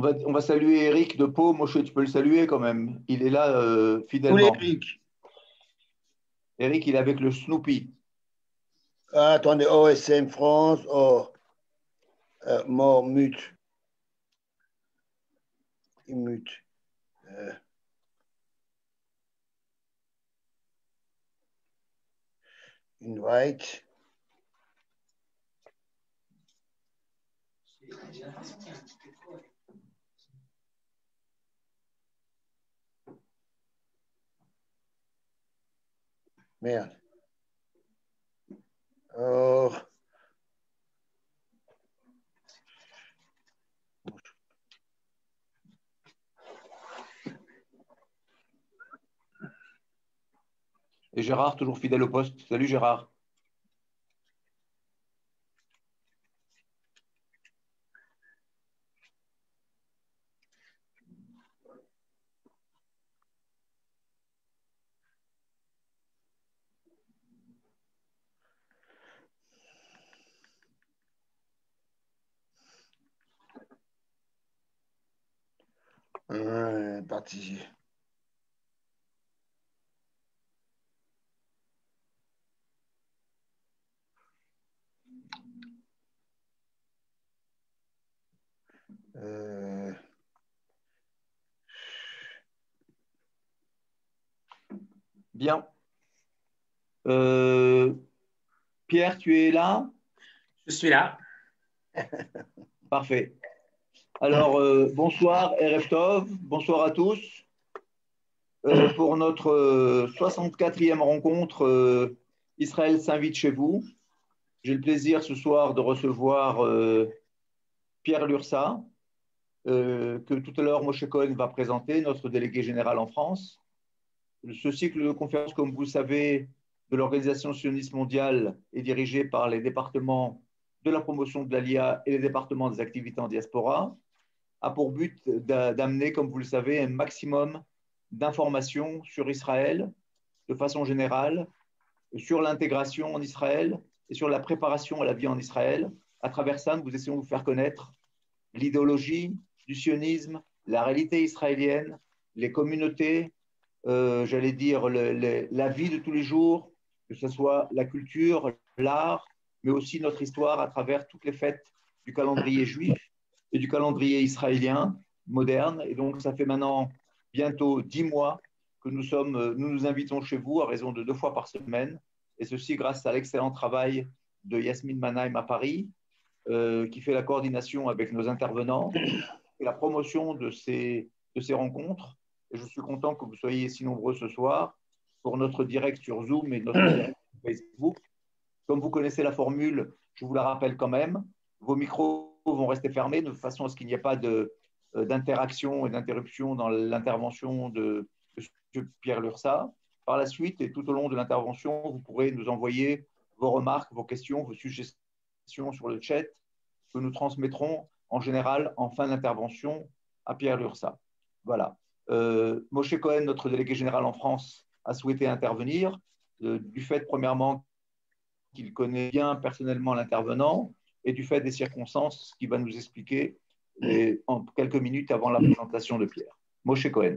On va saluer Eric de Pau. Moshe, tu peux le saluer quand même. Il est là Tous fidèlement. Eric. Eric, il est avec le Snoopy. Ah, attendez, OSM France, mort, mute, mute, euh, invite. Merde. Oh, Et Gérard, toujours fidèle au poste. Salut Gérard. parti. Bien. Euh, Pierre, tu es là? Je suis là. Parfait. Alors, bonsoir, Erev Tov. Bonsoir à tous. Pour notre 64e rencontre, Israël s'invite chez vous. J'ai le plaisir ce soir de recevoir Pierre Lursa, que tout à l'heure Moshe Cohen va présenter, notre délégué général en France. Ce cycle de conférences, comme vous le savez, de l'Organisation sioniste mondiale est dirigé par les départements de la promotion de l'ALIA et les départements des activités en diaspora, a pour but d'amener, comme vous le savez, un maximum d'informations sur Israël de façon générale, sur l'intégration en Israël et sur la préparation à la vie en Israël. À travers ça, nous essayons de vous faire connaître l'idéologie du sionisme, la réalité israélienne, les communautés, j'allais dire la vie de tous les jours, que ce soit la culture, l'art, mais aussi notre histoire à travers toutes les fêtes du calendrier juif et du calendrier israélien moderne. Et donc, ça fait maintenant bientôt 10 mois que nous nous invitons chez vous à raison de 2 fois par semaine, et ceci grâce à l'excellent travail de Yasmine Mannheim à Paris, qui fait la coordination avec nos intervenants et la promotion de ces rencontres. Et je suis content que vous soyez si nombreux ce soir pour notre direct sur Zoom et notre direct sur Facebook. Comme vous connaissez la formule, je vous la rappelle quand même. Vos micros vont rester fermés de façon à ce qu'il n'y ait pas d'interaction et d'interruption dans l'intervention de M. Pierre Lursa. Par la suite et tout au long de l'intervention, vous pourrez nous envoyer vos remarques, vos questions, vos suggestions sur le chat que nous transmettrons en général en fin d'intervention à Pierre Lursa. Voilà. Moshe Cohen, notre délégué général en France, a souhaité intervenir du fait, premièrement, qu'il connaît bien personnellement l'intervenant et du fait des circonstances qu'il va nous expliquer en quelques minutes avant la présentation de Pierre. Moshe Cohen.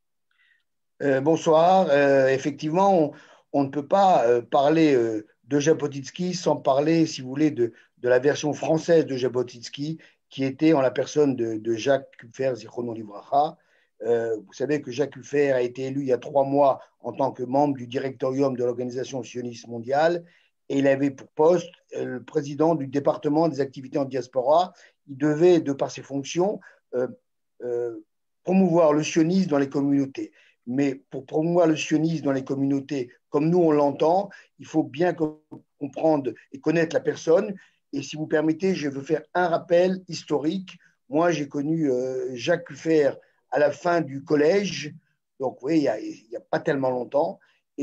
Bonsoir. Effectivement, on ne peut pas parler de Jabotinsky sans parler, si vous voulez, de la version française de Jabotinsky, qui était en la personne de Jacques Kupfer, Zichrono Livracha. Vous savez que Jacques Kupfer a été élu il y a 3 mois en tant que membre du directorium de l'Organisation sioniste mondiale, et il avait pour poste le président du département des activités en diaspora. Il devait, de par ses fonctions, euh, promouvoir le sionisme dans les communautés. Mais pour promouvoir le sionisme dans les communautés, comme nous on l'entend, il faut bien comprendre et connaître la personne. Et si vous permettez, je veux faire un rappel historique. Moi, j'ai connu Jacques Kupfer à la fin du collège, donc oui, il n'y a pas tellement longtemps.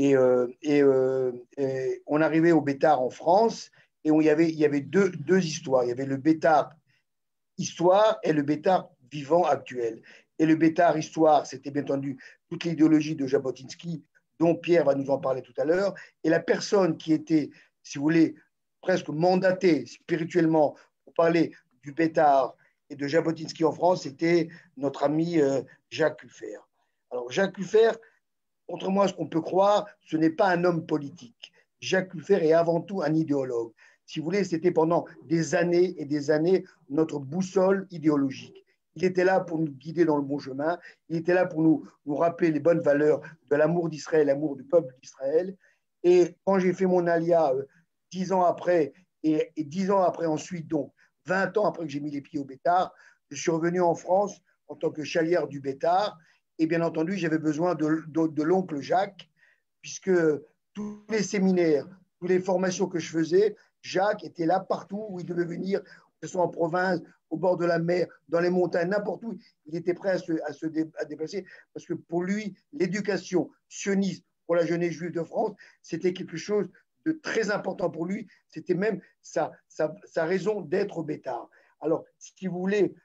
Et on arrivait au Bétard en France, et il y avait deux histoires. Il y avait le Bétard histoire et le Bétard vivant actuel. Et le Bétard histoire, c'était bien entendu toute l'idéologie de Jabotinsky, dont Pierre va nous en parler tout à l'heure, et la personne qui était, si vous voulez, presque mandatée spirituellement pour parler du Bétard et de Jabotinsky en France, c'était notre ami Jacques Kuffer. Alors, Jacques Kuffer, contrairement à ce qu'on peut croire, ce n'est pas un homme politique. Jacques Kuffer est avant tout un idéologue. Si vous voulez, c'était pendant des années et des années notre boussole idéologique. Il était là pour nous guider dans le bon chemin. Il était là pour nous rappeler les bonnes valeurs de l'amour d'Israël, l'amour du peuple d'Israël. Et quand j'ai fait mon alia 10 ans après, et 10 ans après ensuite, donc 20 ans après que j'ai mis les pieds au Bétard, je suis revenu en France en tant que chalière du Bétard. Et bien entendu, j'avais besoin de l'oncle Jacques, puisque tous les séminaires, toutes les formations que je faisais, Jacques était là partout où il devait venir, que ce soit en province, au bord de la mer, dans les montagnes, n'importe où. Il était prêt à déplacer, parce que pour lui, l'éducation sioniste pour la jeunesse juive de France, c'était quelque chose de très important pour lui. C'était même sa raison d'être au Bétard. Alors, si vous voulez,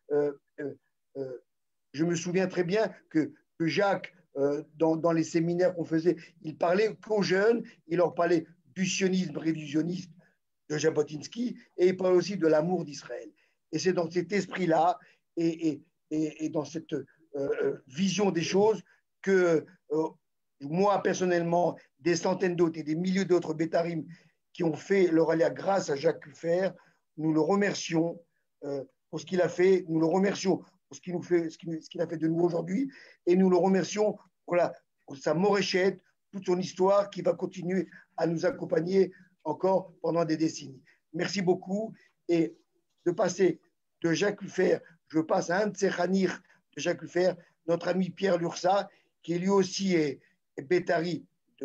je me souviens très bien que Jacques, dans les séminaires qu'on faisait, il parlait qu'aux jeunes, il leur parlait du sionisme révisionniste de Jabotinsky et il parlait aussi de l'amour d'Israël. Et c'est dans cet esprit-là et dans cette vision des choses que moi, personnellement, des centaines d'autres et des milliers d'autres bétarim qui ont fait leur alia grâce à Jacques Kuffer, nous le remercions pour ce qu'il a fait, nous le remercions pour ce qu'il a fait de nous aujourd'hui, et nous le remercions pour sa moréchette, toute son histoire qui va continuer à nous accompagner encore pendant des décennies. Merci beaucoup. Et de passer de Jacques Kuffer, je passe à un de ses khanir de Jacques Kuffer, notre ami Pierre Lursa, qui lui aussi est bétari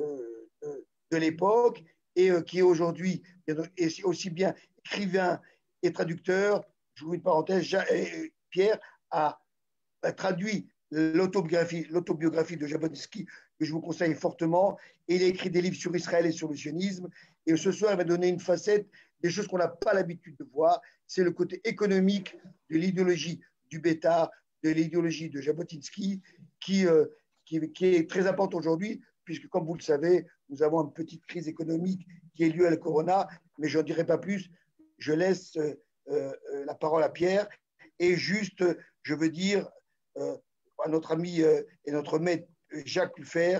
de l'époque et qui est aujourd'hui aussi bien écrivain et traducteur. Je vous une parenthèse, Pierre a traduit l'autobiographie de Jabotinsky, que je vous conseille fortement. Et il a écrit des livres sur Israël et sur le sionisme. Et ce soir, il va donner une facette des choses qu'on n'a pas l'habitude de voir. C'est le côté économique de l'idéologie du Bétard, de l'idéologie de Jabotinsky, qui est très importante aujourd'hui, puisque, comme vous le savez, nous avons une petite crise économique qui est liée à la corona, mais je n'en dirai pas plus. Je laisse la parole à Pierre. Et juste, je veux dire à notre ami et notre maître Jacques Kuffer,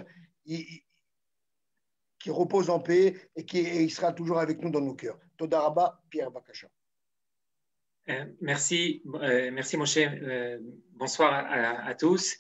qui repose en paix et il sera toujours avec nous dans nos cœurs. Toda Rabba, Pierre Bakasha. Merci Moshe. Bonsoir à tous.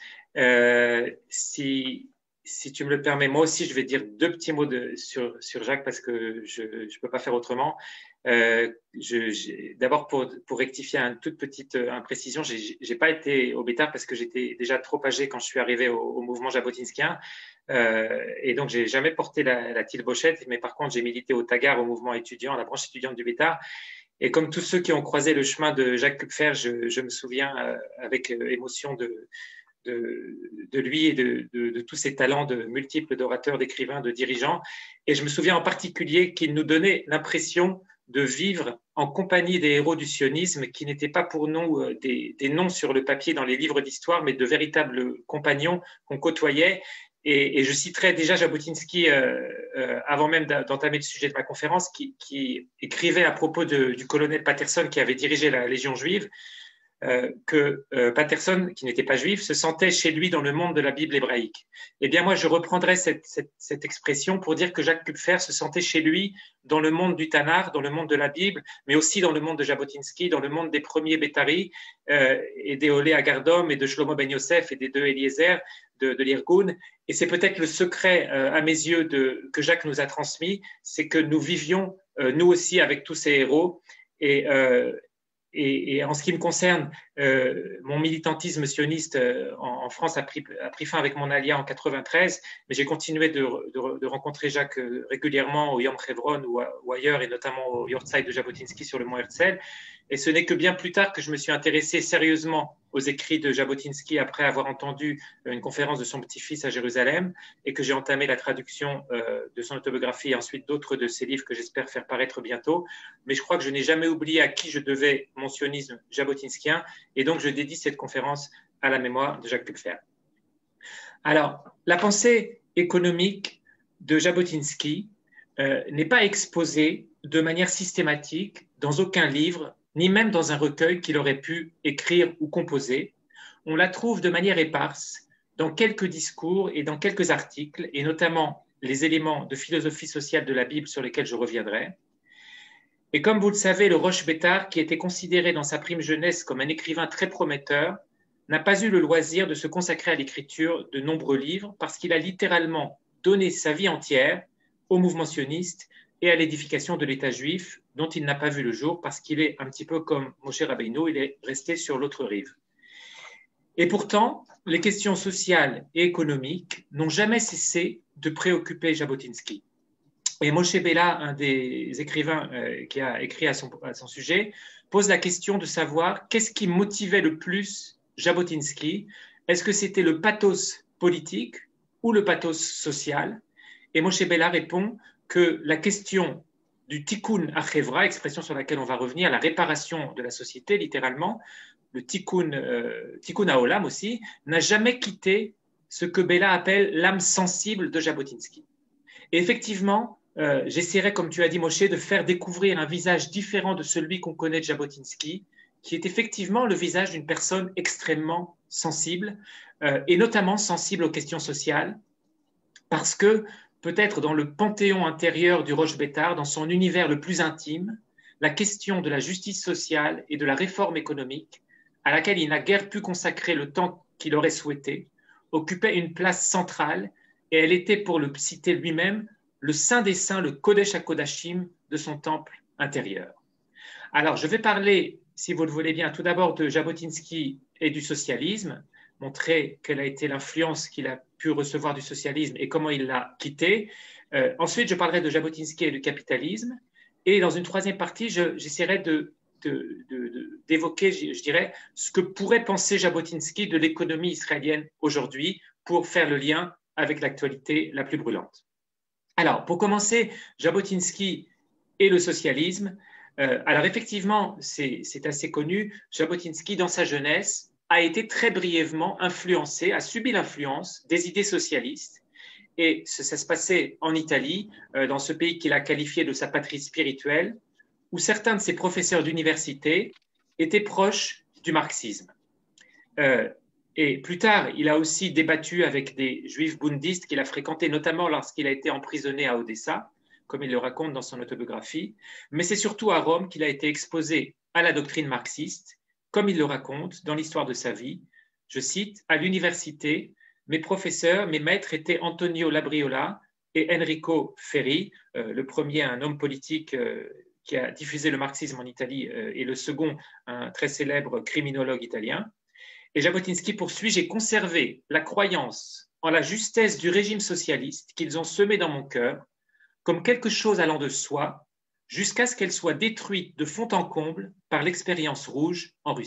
Si tu me le permets, moi aussi, je vais dire deux petits mots sur Jacques parce que je ne peux pas faire autrement. D'abord, pour rectifier une toute petite imprécision, je n'ai pas été au Bétard parce que j'étais déjà trop âgé quand je suis arrivé au mouvement jabotinskien. Et donc, je n'ai jamais porté la tilbochette, mais par contre, j'ai milité au Tagar, au mouvement étudiant, à la branche étudiante du Bétard. Et comme tous ceux qui ont croisé le chemin de Jacques Kuffer, je me souviens avec émotion de lui et de tous ses talents de multiples d'orateurs, d'écrivains, de dirigeants. Et je me souviens en particulier qu'il nous donnait l'impression de vivre en compagnie des héros du sionisme qui n'étaient pas pour nous des noms sur le papier dans les livres d'histoire, mais de véritables compagnons qu'on côtoyait. Et je citerai déjà Jabotinsky, avant même d'entamer le sujet de ma conférence, qui écrivait à propos du colonel Patterson qui avait dirigé la Légion juive, que Patterson, qui n'était pas juif, se sentait chez lui dans le monde de la Bible hébraïque. Eh bien, moi, je reprendrai cette expression pour dire que Jacques Kuffer se sentait chez lui dans le monde du Tanakh, dans le monde de la Bible, mais aussi dans le monde de Jabotinsky, dans le monde des premiers Bétari et des Olé Agardom et de Shlomo Ben Yosef et des deux Eliezer de l'Irgun. Et c'est peut-être le secret, à mes yeux, que Jacques nous a transmis, c'est que nous vivions, nous aussi, avec tous ces héros. Et en ce qui me concerne, mon militantisme sioniste en France a pris fin avec mon alia en 93, mais j'ai continué de rencontrer Jacques régulièrement au Yom Chevron ou ailleurs, et notamment au Yortzeit de Jabotinsky sur le mont Herzl. Et ce n'est que bien plus tard que je me suis intéressé sérieusement aux écrits de Jabotinsky après avoir entendu une conférence de son petit-fils à Jérusalem et que j'ai entamé la traduction de son autobiographie et ensuite d'autres de ses livres que j'espère faire paraître bientôt. Mais je crois que je n'ai jamais oublié à qui je devais mon sionisme jabotinskien et donc je dédie cette conférence à la mémoire de Jacques Kuffer. Alors, la pensée économique de Jabotinsky n'est pas exposée de manière systématique dans aucun livre ni même dans un recueil qu'il aurait pu écrire ou composer. On la trouve de manière éparse dans quelques discours et dans quelques articles, et notamment les éléments de philosophie sociale de la Bible sur lesquels je reviendrai. Et comme vous le savez, le Roche-Bétard, qui était considéré dans sa prime jeunesse comme un écrivain très prometteur, n'a pas eu le loisir de se consacrer à l'écriture de nombreux livres parce qu'il a littéralement donné sa vie entière au mouvement sioniste et à l'édification de l'État juif, dont il n'a pas vu le jour parce qu'il est un petit peu comme Moshe Rabbeinu, il est resté sur l'autre rive. Et pourtant, les questions sociales et économiques n'ont jamais cessé de préoccuper Jabotinsky. Et Moshe Bella, un des écrivains qui a écrit à son sujet, pose la question de savoir qu'est-ce qui motivait le plus Jabotinsky. Est-ce que c'était le pathos politique ou le pathos social? Et Moshe Bella répond que la question du tikkun achevra, expression sur laquelle on va revenir, la réparation de la société, littéralement, le tikkun haolam aussi, n'a jamais quitté ce que Bella appelle l'âme sensible de Jabotinsky. Et effectivement, j'essaierai, comme tu as dit, Moshe, de faire découvrir un visage différent de celui qu'on connaît de Jabotinsky, qui est effectivement le visage d'une personne extrêmement sensible, et notamment sensible aux questions sociales, parce que peut-être dans le panthéon intérieur du Roche-Bétard, dans son univers le plus intime, la question de la justice sociale et de la réforme économique, à laquelle il n'a guère pu consacrer le temps qu'il aurait souhaité, occupait une place centrale, et elle était, pour le citer lui-même, le Saint des Saints, le Kodesh HaKodashim de son temple intérieur. Alors, je vais parler, si vous le voulez bien, tout d'abord de Jabotinsky et du socialisme, montrer quelle a été l'influence qu'il a pu recevoir du socialisme et comment il l'a quitté. Ensuite, je parlerai de Jabotinsky et du capitalisme. Et dans une troisième partie, j'essaierai d'évoquer, je dirais, ce que pourrait penser Jabotinsky de l'économie israélienne aujourd'hui pour faire le lien avec l'actualité la plus brûlante. Alors, pour commencer, Jabotinsky et le socialisme. Alors, effectivement, c'est assez connu. Jabotinsky, dans sa jeunesse, a été très brièvement influencé, a subi l'influence des idées socialistes. Et ça se passait en Italie, dans ce pays qu'il a qualifié de sa patrie spirituelle, où certains de ses professeurs d'université étaient proches du marxisme. Et plus tard, il a aussi débattu avec des juifs bundistes qu'il a fréquentés, notamment lorsqu'il a été emprisonné à Odessa, comme il le raconte dans son autobiographie. Mais c'est surtout à Rome qu'il a été exposé à la doctrine marxiste, comme il le raconte dans l'histoire de sa vie. Je cite, « À l'université, mes professeurs, mes maîtres étaient Antonio Labriola et Enrico Ferri, le premier, un homme politique qui a diffusé le marxisme en Italie, et le second, un très célèbre criminologue italien. Et Jabotinsky poursuit, j'ai conservé la croyance en la justesse du régime socialiste qu'ils ont semé dans mon cœur comme quelque chose allant de soi jusqu'à ce qu'elle soit détruite de fond en comble par l'expérience rouge en Russie. »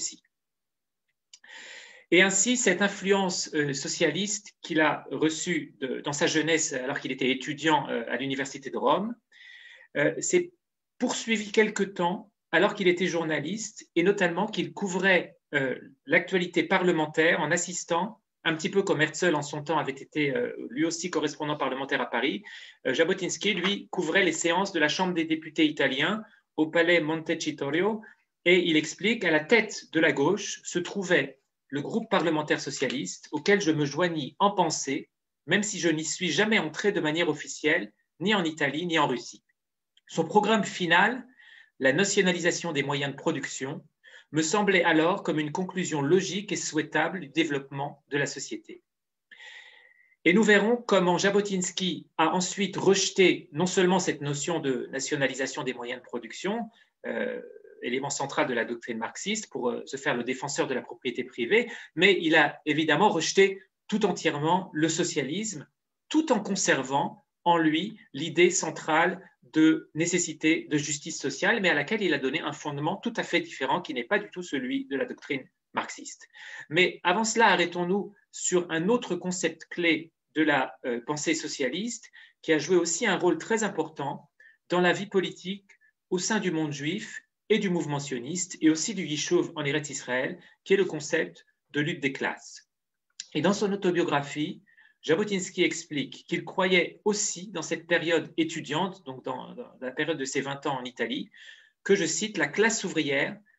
Et ainsi, cette influence socialiste qu'il a reçue dans sa jeunesse alors qu'il était étudiant à l'université de Rome s'est poursuivie quelque temps alors qu'il était journaliste et notamment qu'il couvrait l'actualité parlementaire en assistant, un petit peu comme Herzl en son temps avait été lui aussi correspondant parlementaire à Paris. Jabotinsky, lui, couvrait les séances de la Chambre des députés italiens au palais Montecitorio et il explique qu'à la tête de la gauche se trouvait le groupe parlementaire socialiste auquel je me joignis en pensée, même si je n'y suis jamais entré de manière officielle, ni en Italie, ni en Russie. Son programme final, la nationalisation des moyens de production, me semblait alors comme une conclusion logique et souhaitable du développement de la société. Et nous verrons comment Jabotinsky a ensuite rejeté non seulement cette notion de nationalisation des moyens de production, élément central de la doctrine marxiste pour se faire le défenseur de la propriété privée, mais il a évidemment rejeté tout entièrement le socialisme, tout en conservant en lui l'idée centrale de nécessité de justice sociale, mais à laquelle il a donné un fondement tout à fait différent qui n'est pas du tout celui de la doctrine marxiste. Mais avant cela, arrêtons-nous sur un autre concept clé de la pensée socialiste qui a joué aussi un rôle très important dans la vie politique au sein du monde juif et du mouvement sioniste et aussi du Yishuv en Eretz Israël, qui est le concept de lutte des classes. Et dans son autobiographie, Jabotinsky explique qu'il croyait aussi dans cette période étudiante, donc dans la période de ses 20 ans en Italie, que, je cite, la classe ouvrière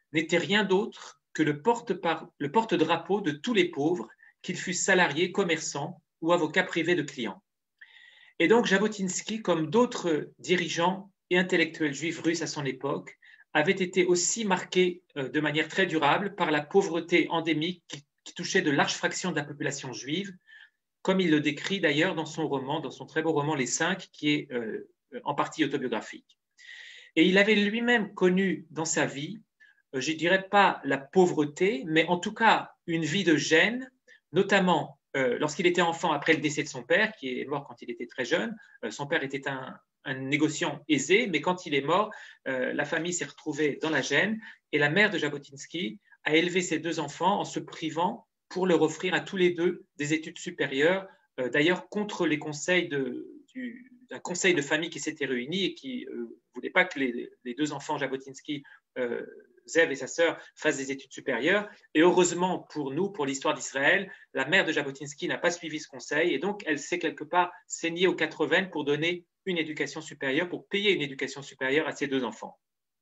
n'était rien d'autre que le porte-drapeau de tous les pauvres, qu'ils fussent salariés, commerçants ou avocats privés de clients. Et donc Jabotinsky, comme d'autres dirigeants et intellectuels juifs russes à son époque, avait été aussi marqué de manière très durable par la pauvreté endémique qui touchait de larges fractions de la population juive, comme il le décrit d'ailleurs dans son très beau roman Les Cinq, qui est en partie autobiographique. Et il avait lui-même connu dans sa vie, je ne dirais pas la pauvreté, mais en tout cas une vie de gêne, notamment lorsqu'il était enfant après le décès de son père, qui est mort quand il était très jeune. Son père était un négociant aisé, mais quand il est mort, la famille s'est retrouvée dans la gêne et la mère de Jabotinsky a élevé ses deux enfants en se privant pour leur offrir à tous les deux des études supérieures, d'ailleurs contre les conseils d'un conseil de famille qui s'était réuni et qui ne voulait pas que les deux enfants Jabotinsky, Zev et sa sœur, fassent des études supérieures. Et heureusement pour nous, pour l'histoire d'Israël, la mère de Jabotinsky n'a pas suivi ce conseil et donc elle s'est quelque part saignée aux 80 pour donner une éducation supérieure, pour payer une éducation supérieure à ses deux enfants.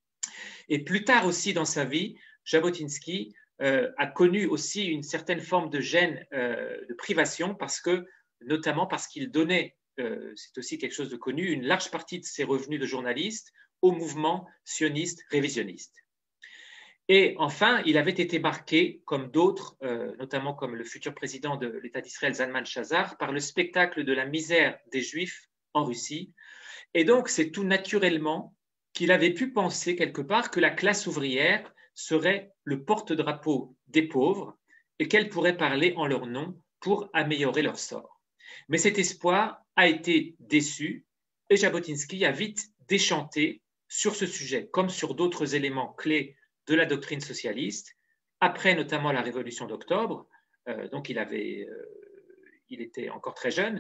Et plus tard aussi dans sa vie, Jabotinsky a connu aussi une certaine forme de gêne, de privation, notamment parce qu'il donnait, c'est aussi quelque chose de connu, une large partie de ses revenus de journaliste au mouvement sioniste révisionniste. Et enfin, il avait été marqué, comme d'autres, notamment comme le futur président de l'État d'Israël, Zalman Shazar, par le spectacle de la misère des Juifs en Russie. Et donc, c'est tout naturellement qu'il avait pu penser quelque part que la classe ouvrière serait le porte-drapeau des pauvres et qu'elle pourrait parler en leur nom pour améliorer leur sort. Mais cet espoir a été déçu et Jabotinsky a vite déchanté sur ce sujet, comme sur d'autres éléments clés de la doctrine socialiste, après notamment la Révolution d'octobre. Donc il était encore très jeune,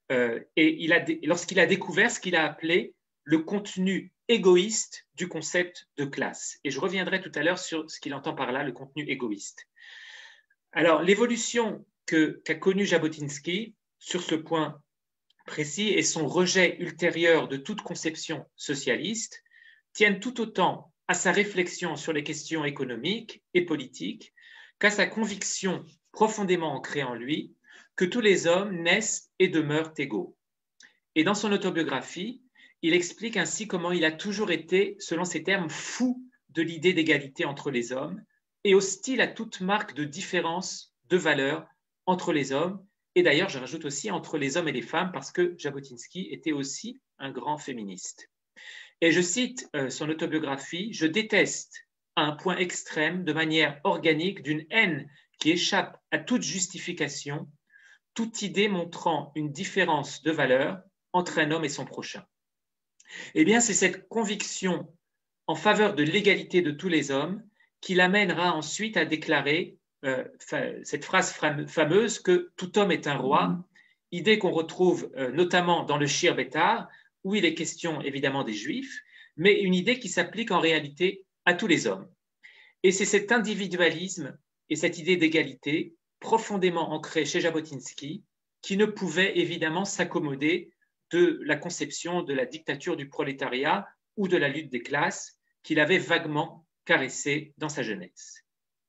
et lorsqu'il a découvert ce qu'il a appelé le contenu égoïste du concept de classe. Et je reviendrai tout à l'heure sur ce qu'il entend par là, le contenu égoïste. Alors, l'évolution qu'a connue Jabotinsky sur ce point précis et son rejet ultérieur de toute conception socialiste tiennent tout autant à sa réflexion sur les questions économiques et politiques qu'à sa conviction profondément ancrée en lui que tous les hommes naissent et demeurent égaux. Et dans son autobiographie, il explique ainsi comment il a toujours été, selon ses termes, fou de l'idée d'égalité entre les hommes et hostile à toute marque de différence de valeur entre les hommes. Et d'ailleurs, je rajoute aussi entre les hommes et les femmes parce que Jabotinsky était aussi un grand féministe. Et je cite son autobiographie, « Je déteste à un point extrême, de manière organique, d'une haine qui échappe à toute justification, toute idée montrant une différence de valeur entre un homme et son prochain. » Eh bien, c'est cette conviction en faveur de l'égalité de tous les hommes qui l'amènera ensuite à déclarer cette phrase fameuse que tout homme est un roi, idée qu'on retrouve notamment dans le Shir Betar, où il est question évidemment des Juifs, mais une idée qui s'applique en réalité à tous les hommes. Et c'est cet individualisme et cette idée d'égalité profondément ancrée chez Jabotinsky qui ne pouvait évidemment s'accommoder de la conception de la dictature du prolétariat ou de la lutte des classes qu'il avait vaguement caressée dans sa jeunesse.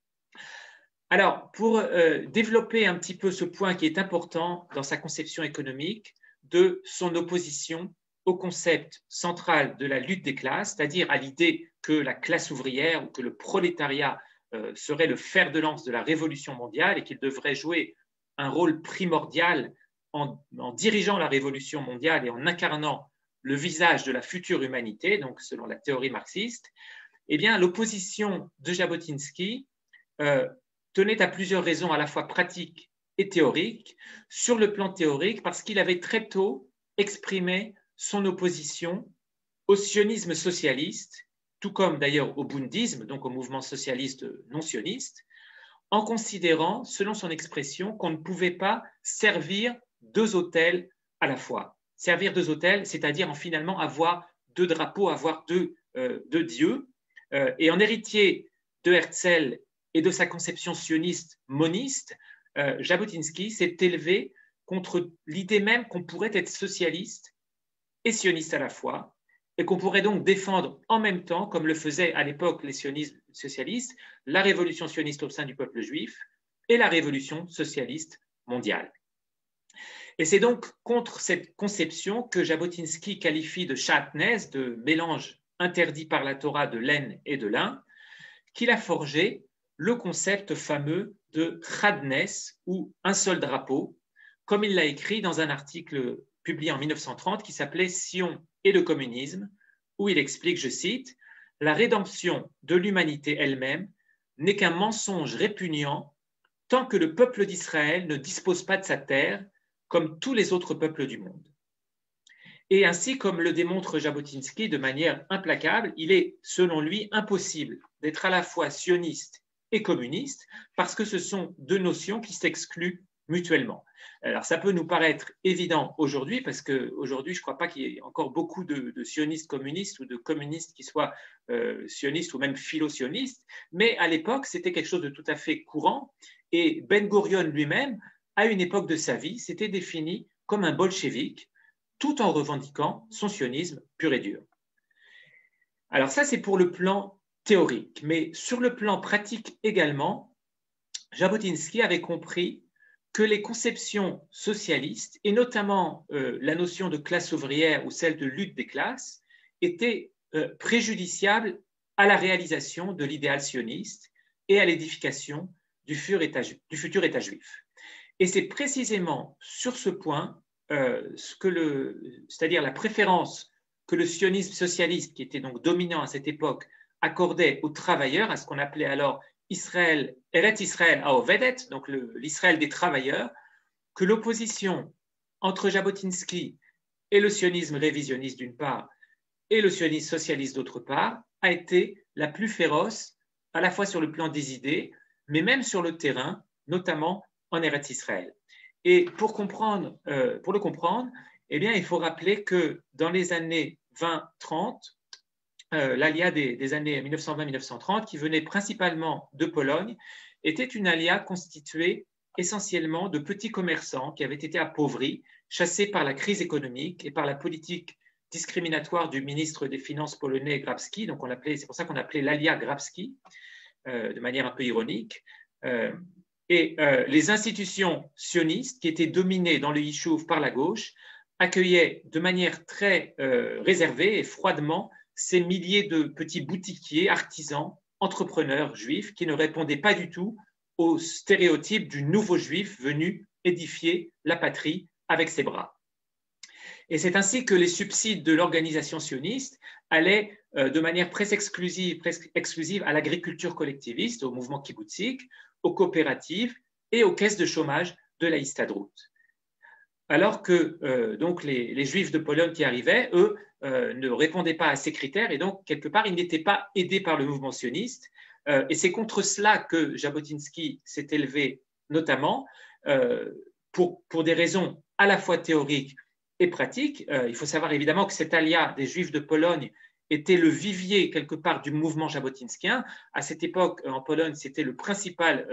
Alors, pour développer un petit peu ce point qui est important dans sa conception économique de son opposition au concept central de la lutte des classes, c'est-à-dire à l'idée que la classe ouvrière ou que le prolétariat serait le fer de lance de la révolution mondiale et qu'il devrait jouer un rôle primordial en dirigeant la révolution mondiale et en incarnant le visage de la future humanité, donc selon la théorie marxiste, eh bien, l'opposition de Jabotinsky tenait à plusieurs raisons à la fois pratiques et théoriques. Sur le plan théorique, parce qu'il avait très tôt exprimé son opposition au sionisme socialiste, tout comme d'ailleurs au bundisme, donc au mouvement socialiste non sioniste, en considérant, selon son expression, qu'on ne pouvait pas servir deux autels à la fois. Servir deux autels, c'est-à-dire en finalement avoir deux drapeaux, avoir deux dieux. Et en héritier de Herzl et de sa conception sioniste moniste, Jabotinsky s'est élevé contre l'idée même qu'on pourrait être socialiste et sioniste à la fois. et qu'on pourrait donc défendre en même temps, comme le faisaient à l'époque les sionistes socialistes, la révolution sioniste au sein du peuple juif et la révolution socialiste mondiale. Et c'est donc contre cette conception que Jabotinsky qualifie de shatnez, de mélange interdit par la Torah de l'aine et de l'un, qu'il a forgé le concept fameux de chadnes, ou un seul drapeau, comme il l'a écrit dans un article publié en 1930 qui s'appelait Sion et le communisme, où il explique, je cite, « La rédemption de l'humanité elle-même n'est qu'un mensonge répugnant tant que le peuple d'Israël ne dispose pas de sa terre comme tous les autres peuples du monde. » Et ainsi, comme le démontre Jabotinsky de manière implacable, il est, selon lui, impossible d'être à la fois sioniste et communiste parce que ce sont deux notions qui s'excluent mutuellement. Alors, ça peut nous paraître évident aujourd'hui parce qu'aujourd'hui, je ne crois pas qu'il y ait encore beaucoup de sionistes communistes ou de communistes qui soient sionistes ou même philo-sionistes, mais à l'époque, c'était quelque chose de tout à fait courant et Ben Gurion lui-même, à une époque de sa vie, s'était défini comme un bolchevique tout en revendiquant son sionisme pur et dur. Alors ça, c'est pour le plan théorique, mais sur le plan pratique également, Jabotinsky avait compris que les conceptions socialistes, et notamment la notion de classe ouvrière ou celle de lutte des classes, étaient préjudiciables à la réalisation de l'idéal sioniste et à l'édification du futur État juif. Et c'est précisément sur ce point c'est-à-dire la préférence que le sionisme socialiste, qui était donc dominant à cette époque, accordait aux travailleurs, à ce qu'on appelait alors Israël, Eretz Israël Haovedet, donc l'Israël des travailleurs, que l'opposition entre Jabotinsky et le sionisme révisionniste d'une part et le sionisme socialiste d'autre part a été la plus féroce, à la fois sur le plan des idées, mais même sur le terrain, notamment en Eretz Israël. Et pour le comprendre, eh bien, il faut rappeler que dans les années 20-30, l'alia des années 1920-1930, qui venait principalement de Pologne, était une alia constituée essentiellement de petits commerçants qui avaient été appauvris, chassés par la crise économique et par la politique discriminatoire du ministre des Finances polonais Grabski. Donc c'est pour ça qu'on appelait l'alia Grabski, de manière un peu ironique. Et les institutions sionistes, qui étaient dominées dans le Yishuv par la gauche, accueillaient de manière très réservée et froidement ces milliers de petits boutiquiers, artisans, entrepreneurs juifs qui ne répondaient pas du tout aux stéréotypes du nouveau juif venu édifier la patrie avec ses bras. Et c'est ainsi que les subsides de l'organisation sioniste allaient de manière presque exclusive à l'agriculture collectiviste, au mouvement kibboutzik, aux coopératives et aux caisses de chômage de la Histadrout. Alors que donc les Juifs de Pologne qui arrivaient, eux, ne répondaient pas à ces critères et donc, quelque part, ils n'étaient pas aidés par le mouvement sioniste. Et c'est contre cela que Jabotinsky s'est élevé, notamment, pour des raisons à la fois théoriques et pratiques. Il faut savoir évidemment que cette alia des Juifs de Pologne était le vivier quelque part du mouvement jabotinskien. À cette époque, en Pologne, c'était le principal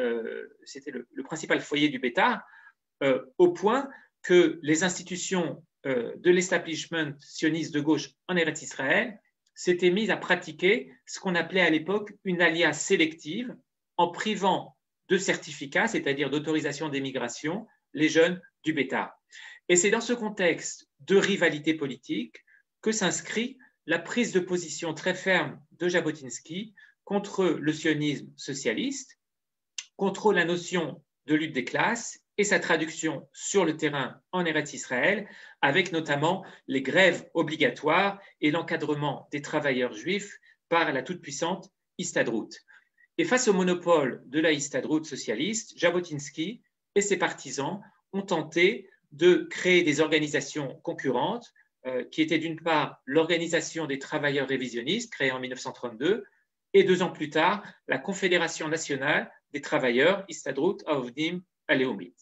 foyer du Bétar, au point que les institutions de l'establishment sioniste de gauche en Eretz Israël s'étaient mises à pratiquer ce qu'on appelait à l'époque une alia sélective, en privant de certificats, c'est-à-dire d'autorisation d'émigration, les jeunes du Bétar. Et c'est dans ce contexte de rivalité politique que s'inscrit la prise de position très ferme de Jabotinsky contre le sionisme socialiste, contre la notion de lutte des classes et sa traduction sur le terrain en Eretz Israël, avec notamment les grèves obligatoires et l'encadrement des travailleurs juifs par la toute-puissante Histadrout. Et face au monopole de la Histadrout socialiste, Jabotinsky et ses partisans ont tenté de créer des organisations concurrentes qui étaient d'une part l'Organisation des travailleurs révisionnistes, créée en 1932, et 2 ans plus tard, la Confédération nationale des travailleurs, Histadrout Haovdim Aleumit.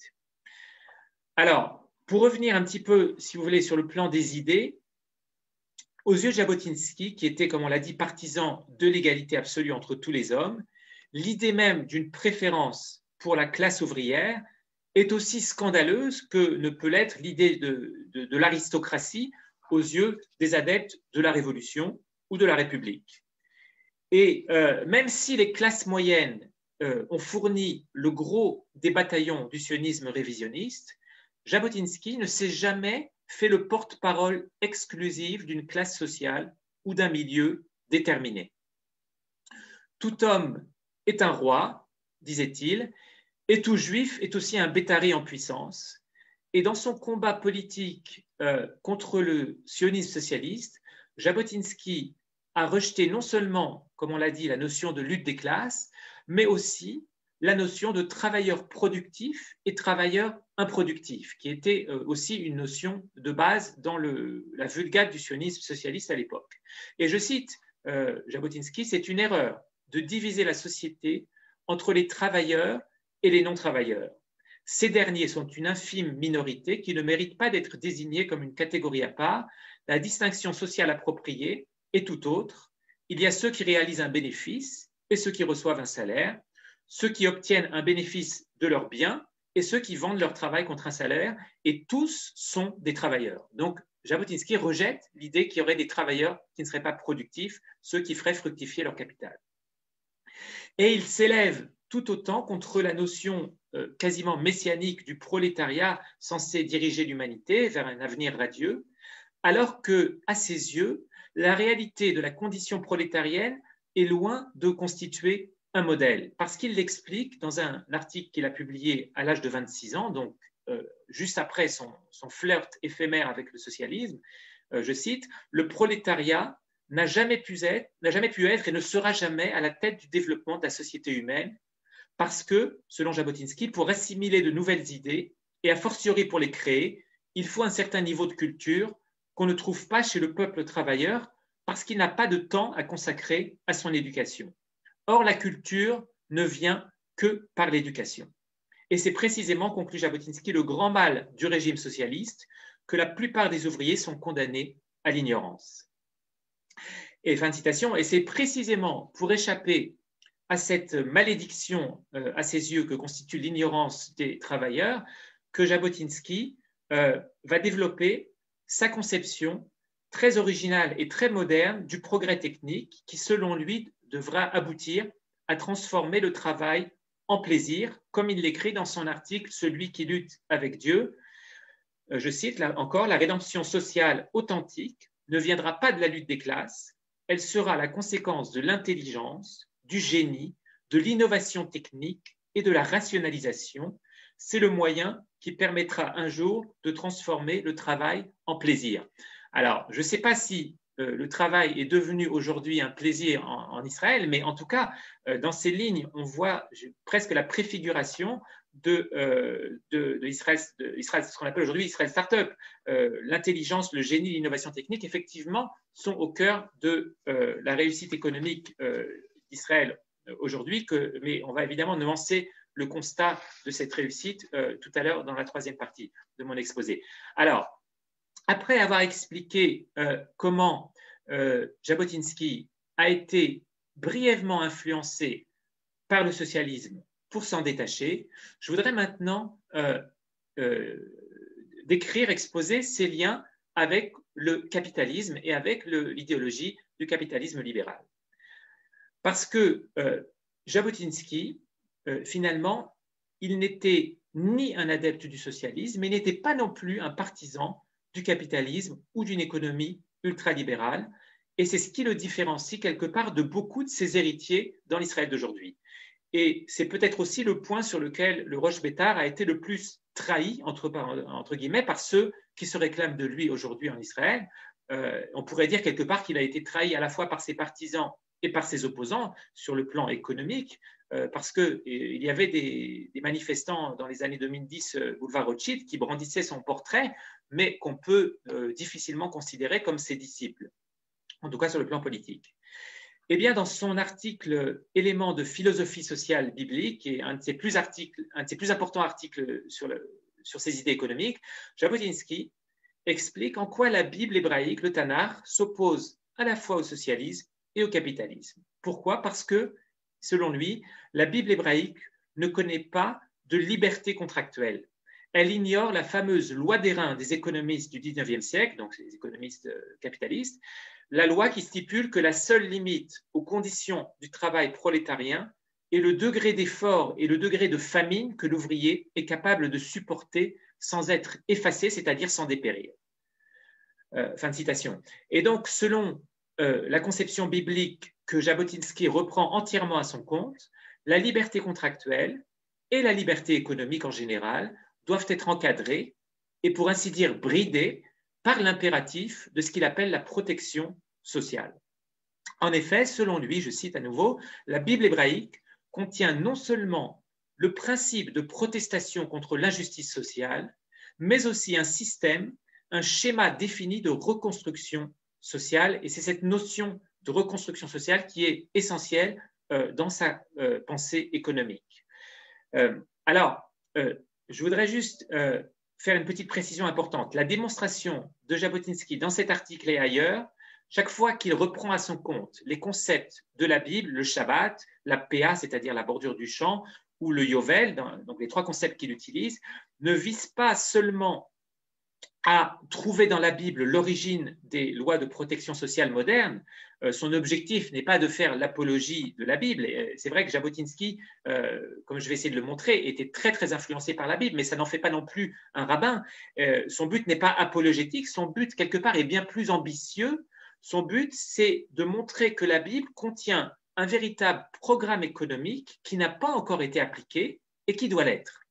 Alors, pour revenir un petit peu, si vous voulez, sur le plan des idées, aux yeux de Jabotinsky, qui était, comme on l'a dit, partisan de l'égalité absolue entre tous les hommes, l'idée même d'une préférence pour la classe ouvrière est aussi scandaleuse que ne peut l'être l'idée de l'aristocratie aux yeux des adeptes de la Révolution ou de la République. Et même si les classes moyennes ont fourni le gros des bataillons du sionisme révisionniste, Jabotinsky ne s'est jamais fait le porte-parole exclusif d'une classe sociale ou d'un milieu déterminé. Tout homme est un roi, disait-il, et tout juif est aussi un bétari en puissance. Et dans son combat politique contre le sionisme socialiste, Jabotinsky a rejeté non seulement, comme on l'a dit, la notion de lutte des classes, mais aussi la notion de travailleur productif et travailleur improductif, qui était aussi une notion de base dans la vulgate du sionisme socialiste à l'époque. Et je cite Jabotinsky, c'est une erreur de diviser la société entre les travailleurs et les non-travailleurs. Ces derniers sont une infime minorité qui ne mérite pas d'être désignée comme une catégorie à part. La distinction sociale appropriée est tout autre. Il y a ceux qui réalisent un bénéfice et ceux qui reçoivent un salaire, ceux qui obtiennent un bénéfice de leurs biens et ceux qui vendent leur travail contre un salaire, et tous sont des travailleurs. Donc, Jabotinsky rejette l'idée qu'il y aurait des travailleurs qui ne seraient pas productifs, ceux qui feraient fructifier leur capital. Et il s'élève tout autant contre la notion quasiment messianique du prolétariat censé diriger l'humanité vers un avenir radieux, alors que, à ses yeux, la réalité de la condition prolétarienne est loin de constituer un modèle, parce qu'il l'explique dans un article qu'il a publié à l'âge de 26 ans, donc juste après son flirt éphémère avec le socialisme. Je cite, « Le prolétariat n'a jamais pu être et ne sera jamais à la tête du développement de la société humaine, parce que, selon Jabotinsky, pour assimiler de nouvelles idées, et a fortiori pour les créer, il faut un certain niveau de culture qu'on ne trouve pas chez le peuple travailleur, parce qu'il n'a pas de temps à consacrer à son éducation. Or, la culture ne vient que par l'éducation. Et c'est précisément, conclut Jabotinsky, le grand mal du régime socialiste, que la plupart des ouvriers sont condamnés à l'ignorance. » Et fin de citation. Et c'est précisément pour échapper à cette malédiction à ses yeux que constitue l'ignorance des travailleurs que Jabotinsky va développer sa conception très originale et très moderne du progrès technique qui, selon lui, devra aboutir à transformer le travail en plaisir, comme il l'écrit dans son article « Celui qui lutte avec Dieu ». Je cite là encore, « La rédemption sociale authentique ne viendra pas de la lutte des classes, elle sera la conséquence de l'intelligence, du génie, de l'innovation technique et de la rationalisation. C'est le moyen qui permettra un jour de transformer le travail en plaisir. » Alors, je ne sais pas si le travail est devenu aujourd'hui un plaisir en Israël, mais en tout cas, dans ces lignes, on voit presque la préfiguration de Israël, ce qu'on appelle aujourd'hui Israël Startup. L'intelligence, le génie, l'innovation technique, effectivement, sont au cœur de la réussite économique d'Israël aujourd'hui, mais on va évidemment nuancer le constat de cette réussite tout à l'heure dans la troisième partie de mon exposé. Alors, après avoir expliqué comment Jabotinsky a été brièvement influencé par le socialisme pour s'en détacher, je voudrais maintenant décrire, exposer ces liens avec le capitalisme et avec l'idéologie du capitalisme libéral. Parce que Jabotinsky, finalement, il n'était ni un adepte du socialisme, mais n'était pas non plus un partisan du capitalisme ou d'une économie ultralibérale. Et c'est ce qui le différencie quelque part de beaucoup de ses héritiers dans l'Israël d'aujourd'hui. Et c'est peut-être aussi le point sur lequel le Rosh Betar a été le plus trahi, entre guillemets, par ceux qui se réclament de lui aujourd'hui en Israël. On pourrait dire quelque part qu'il a été trahi à la fois par ses partisans et par ses opposants sur le plan économique, parce qu'il y avait des manifestants dans les années 2010, boulevard Rothschild, qui brandissaient son portrait, mais qu'on peut difficilement considérer comme ses disciples, en tout cas sur le plan politique. Eh bien, dans son article « Éléments de philosophie sociale biblique », et un de ses plus importants articles sur ces idées économiques, Jabotinsky explique en quoi la Bible hébraïque, le Tanakh, s'oppose à la fois au socialisme et au capitalisme. Pourquoi ? Parce que, selon lui, la Bible hébraïque ne connaît pas de liberté contractuelle. elle ignore la fameuse loi d'airain des économistes du 19e siècle, donc les économistes capitalistes, la loi qui stipule que la seule limite aux conditions du travail prolétarien est le degré d'effort et le degré de famine que l'ouvrier est capable de supporter sans être effacé, c'est-à-dire sans dépérir. Fin de citation. Et donc, selon la conception biblique que Jabotinsky reprend entièrement à son compte, la liberté contractuelle et la liberté économique en général doivent être encadrées et, pour ainsi dire, bridées par l'impératif de ce qu'il appelle la protection sociale. En effet, selon lui, je cite à nouveau, la Bible hébraïque contient non seulement le principe de protestation contre l'injustice sociale, mais aussi un système, un schéma défini de reconstruction sociale, et c'est cette notion de reconstruction sociale qui est essentielle dans sa pensée économique. Je voudrais juste faire une petite précision importante. La démonstration de Jabotinsky dans cet article et ailleurs, chaque fois qu'il reprend à son compte les concepts de la Bible, le Shabbat, la Péa, c'est-à-dire la bordure du champ, ou le Yovel, donc les trois concepts qu'il utilise, ne vise pas seulement à trouver dans la Bible l'origine des lois de protection sociale modernes. Son objectif n'est pas de faire l'apologie de la Bible. C'est vrai que Jabotinsky, comme je vais essayer de le montrer, était très, très influencé par la Bible, mais ça n'en fait pas non plus un rabbin. Son but n'est pas apologétique, son but, quelque part, est bien plus ambitieux. Son but, c'est de montrer que la Bible contient un véritable programme économique qui n'a pas encore été appliqué et qui doit l'être.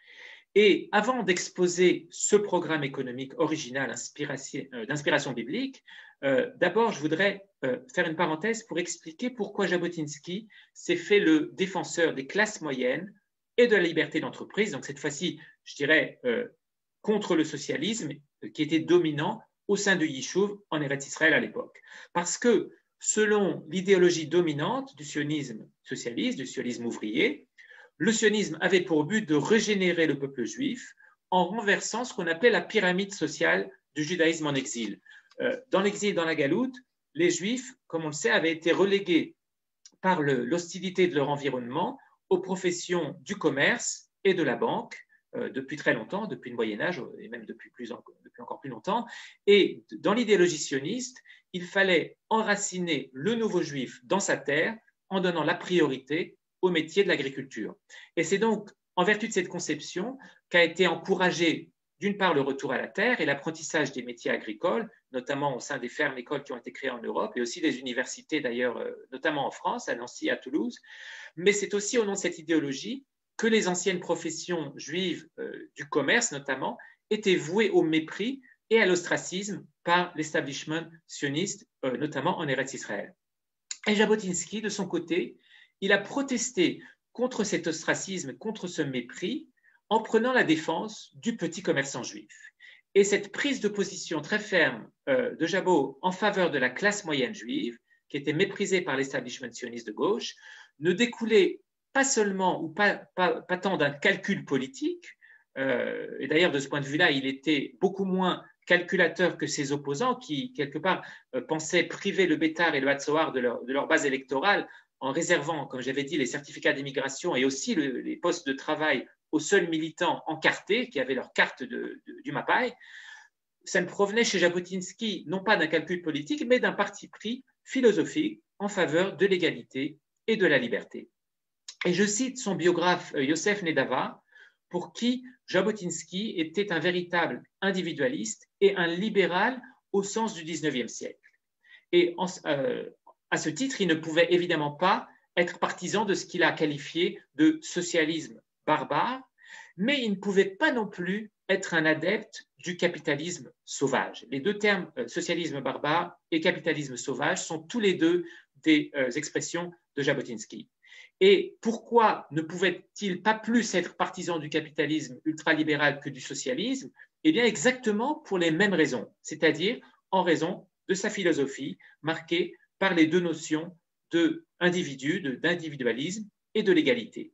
Et avant d'exposer ce programme économique original d'inspiration biblique, d'abord, je voudrais faire une parenthèse pour expliquer pourquoi Jabotinsky s'est fait le défenseur des classes moyennes et de la liberté d'entreprise. Donc cette fois-ci, je dirais, contre le socialisme qui était dominant au sein du Yishuv en Eretz Israël à l'époque. Parce que selon l'idéologie dominante du sionisme socialiste, du sionisme ouvrier, le sionisme avait pour but de régénérer le peuple juif en renversant ce qu'on appelait la pyramide sociale du judaïsme en exil. Dans l'exil, dans la galoute, les juifs, comme on le sait, avaient été relégués par l'hostilité de leur environnement aux professions du commerce et de la banque depuis très longtemps, depuis le Moyen-Âge et même depuis encore plus longtemps. Et dans l'idéologie sioniste, il fallait enraciner le nouveau juif dans sa terre en donnant la priorité au métier de l'agriculture. Et c'est donc en vertu de cette conception qu'a été encouragé d'une part le retour à la terre et l'apprentissage des métiers agricoles, notamment au sein des fermes-écoles qui ont été créées en Europe et aussi des universités d'ailleurs, notamment en France, à Nancy, à Toulouse. Mais c'est aussi au nom de cette idéologie que les anciennes professions juives du commerce notamment étaient vouées au mépris et à l'ostracisme par l'establishment sioniste, notamment en Eretz Israël. Et Jabotinsky, de son côté, il a protesté contre cet ostracisme, contre ce mépris, en prenant la défense du petit commerçant juif. Et cette prise de position très ferme de Jabot en faveur de la classe moyenne juive, qui était méprisée par l'establishment sioniste de gauche, ne découlait pas seulement ou pas tant d'un calcul politique, et d'ailleurs de ce point de vue-là, il était beaucoup moins calculateur que ses opposants qui, quelque part, pensaient priver le Bétar et le Hatzoar de leur base électorale en réservant, comme j'avais dit, les certificats d'immigration et aussi les postes de travail aux seuls militants encartés qui avaient leur carte du Mapai. Ça ne provenait chez Jabotinsky non pas d'un calcul politique, mais d'un parti pris philosophique en faveur de l'égalité et de la liberté. Et je cite son biographe Yosef Nedava, pour qui Jabotinsky était un véritable individualiste et un libéral au sens du 19e siècle. Et à ce titre, il ne pouvait évidemment pas être partisan de ce qu'il a qualifié de socialisme barbare, mais il ne pouvait pas non plus être un adepte du capitalisme sauvage. Les deux termes, socialisme barbare et capitalisme sauvage, sont tous les deux des expressions de Jabotinsky. Et pourquoi ne pouvait-il pas plus être partisan du capitalisme ultralibéral que du socialisme? Eh bien, exactement pour les mêmes raisons, c'est-à-dire en raison de sa philosophie marquée par les deux notions d'individu, d'individualisme et de l'égalité.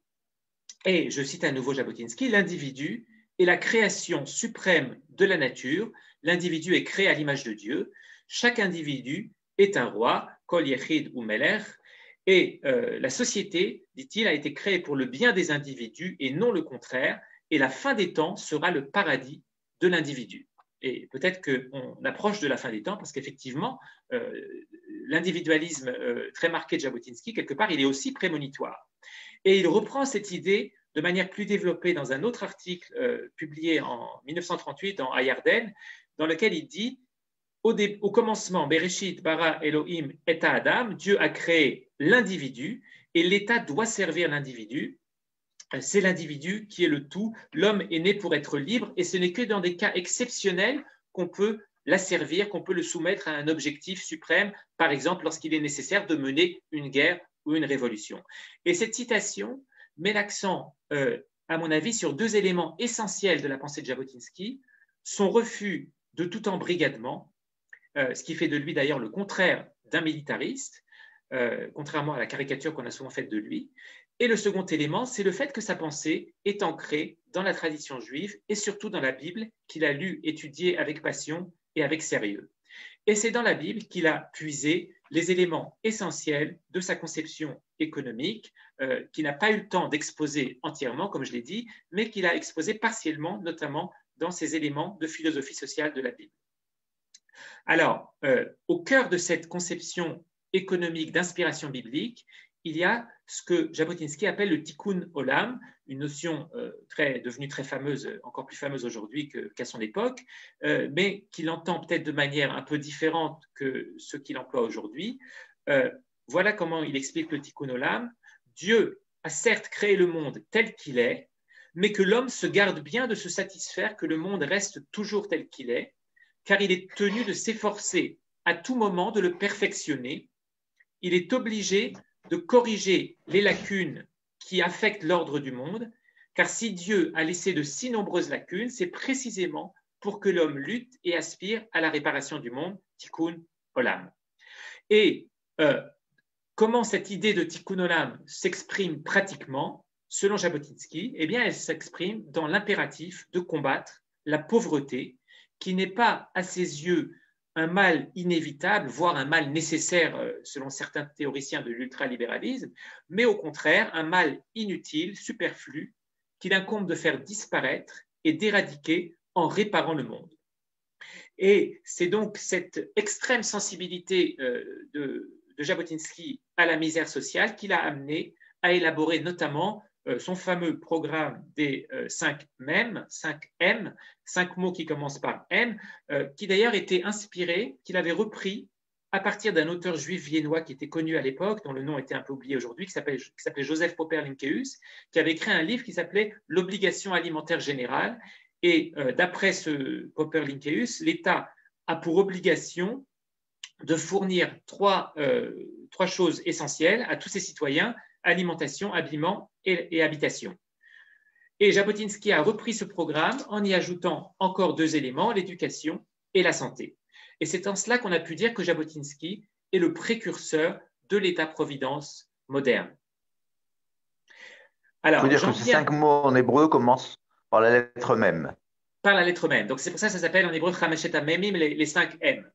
Et je cite à nouveau Jabotinsky, l'individu est la création suprême de la nature, l'individu est créé à l'image de Dieu, chaque individu est un roi, kol yechid ou melech, et la société, dit-il, a été créée pour le bien des individus et non le contraire, et la fin des temps sera le paradis de l'individu. Et peut-être qu'on approche de la fin des temps parce qu'effectivement, l'individualisme très marqué de Jabotinsky, quelque part, il est aussi prémonitoire. Et il reprend cette idée de manière plus développée dans un autre article publié en 1938 dans Ayarden, dans lequel il dit au commencement, Bereshit bara Elohim et Adam, Dieu a créé l'individu et l'État doit servir l'individu. C'est l'individu qui est le tout. L'homme est né pour être libre et ce n'est que dans des cas exceptionnels qu'on peut l'asservir, qu'on peut le soumettre à un objectif suprême, par exemple lorsqu'il est nécessaire de mener une guerre ou une révolution. Et cette citation met l'accent, à mon avis, sur deux éléments essentiels de la pensée de Jabotinsky, son refus de tout embrigadement, ce qui fait de lui d'ailleurs le contraire d'un militariste, contrairement à la caricature qu'on a souvent faite de lui. Et le second élément, c'est le fait que sa pensée est ancrée dans la tradition juive et surtout dans la Bible qu'il a lue, étudiée avec passion et avec sérieux. Et c'est dans la Bible qu'il a puisé les éléments essentiels de sa conception économique, qu'il n'a pas eu le temps d'exposer entièrement, comme je l'ai dit, mais qu'il a exposé partiellement, notamment dans ces éléments de philosophie sociale de la Bible. Alors, au cœur de cette conception économique d'inspiration biblique, il y a ce que Jabotinsky appelle le tikkun olam, une notion devenue très fameuse, encore plus fameuse aujourd'hui qu'à son époque, mais qu'il entend peut-être de manière un peu différente que ce qu'il emploie aujourd'hui. Voilà comment il explique le tikkun olam. Dieu a certes créé le monde tel qu'il est, mais que l'homme se garde bien de se satisfaire que le monde reste toujours tel qu'il est, car il est tenu de s'efforcer à tout moment de le perfectionner. Il est obligé de corriger les lacunes qui affectent l'ordre du monde, car si Dieu a laissé de si nombreuses lacunes, c'est précisément pour que l'homme lutte et aspire à la réparation du monde, tikkun olam. Et comment cette idée de tikkun olam s'exprime pratiquement, selon Jabotinsky? Eh bien, elle s'exprime dans l'impératif de combattre la pauvreté, qui n'est pas à ses yeux un mal inévitable, voire un mal nécessaire selon certains théoriciens de l'ultralibéralisme, mais au contraire un mal inutile, superflu, qu'il incombe de faire disparaître et d'éradiquer en réparant le monde. Et c'est donc cette extrême sensibilité de Jabotinsky à la misère sociale qui l'a amené à élaborer notamment son fameux programme des 5 M, 5 mots qui commencent par M, qui d'ailleurs était inspiré, qu'il avait repris à partir d'un auteur juif viennois qui était connu à l'époque, dont le nom était un peu oublié aujourd'hui, qui s'appelait Joseph Popper-Lynkeus, qui avait écrit un livre qui s'appelait L'obligation alimentaire générale. Et d'après ce Popper-Lynkeus, l'État a pour obligation de fournir trois choses essentielles à tous ses citoyens: alimentation, habillement et habitation. Et Jabotinsky a repris ce programme en y ajoutant encore 2 éléments, l'éducation et la santé. Et c'est en cela qu'on a pu dire que Jabotinsky est le précurseur de l'État-providence moderne. Alors, il faut dire que ces 5 mots en hébreu commencent par la lettre même. Par la lettre même. Donc c'est pour ça que ça s'appelle en hébreu Chameshet HaMemim, les 5 M.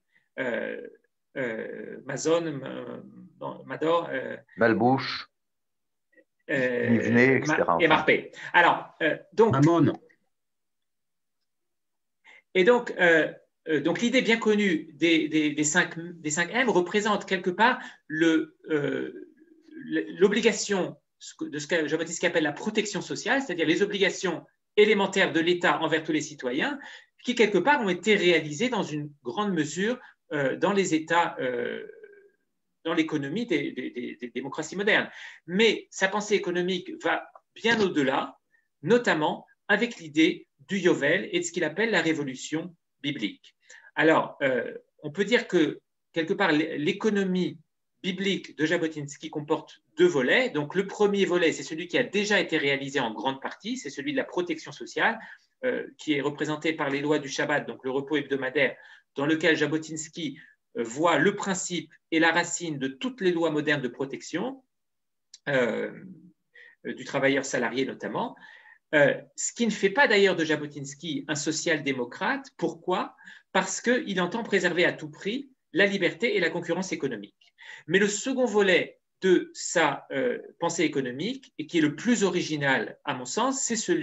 Mazon, Mador, Malbouche, Livné, etc. Et Marpé. Alors, donc. Mammon. Et donc l'idée bien connue des 5 M représente quelque part l'obligation de ce que Jabotinsky appelle la protection sociale, c'est-à-dire les obligations élémentaires de l'État envers tous les citoyens, qui quelque part ont été réalisées dans une grande mesure dans les États, dans l'économie des démocraties modernes. Mais sa pensée économique va bien au-delà, notamment avec l'idée du Yovel et de ce qu'il appelle la révolution biblique. Alors, on peut dire que quelque part l'économie biblique de Jabotinsky comporte 2 volets. Donc, le premier volet, c'est celui qui a déjà été réalisé en grande partie, c'est celui de la protection sociale, qui est représenté par les lois du Shabbat, donc le repos hebdomadaire, dans lequel Jabotinsky voit le principe et la racine de toutes les lois modernes de protection, du travailleur salarié notamment, ce qui ne fait pas d'ailleurs de Jabotinsky un social-démocrate. Pourquoi? Parce qu'il entend préserver à tout prix la liberté et la concurrence économique. Mais le second volet de sa pensée économique, et qui est le plus original à mon sens, c'est celui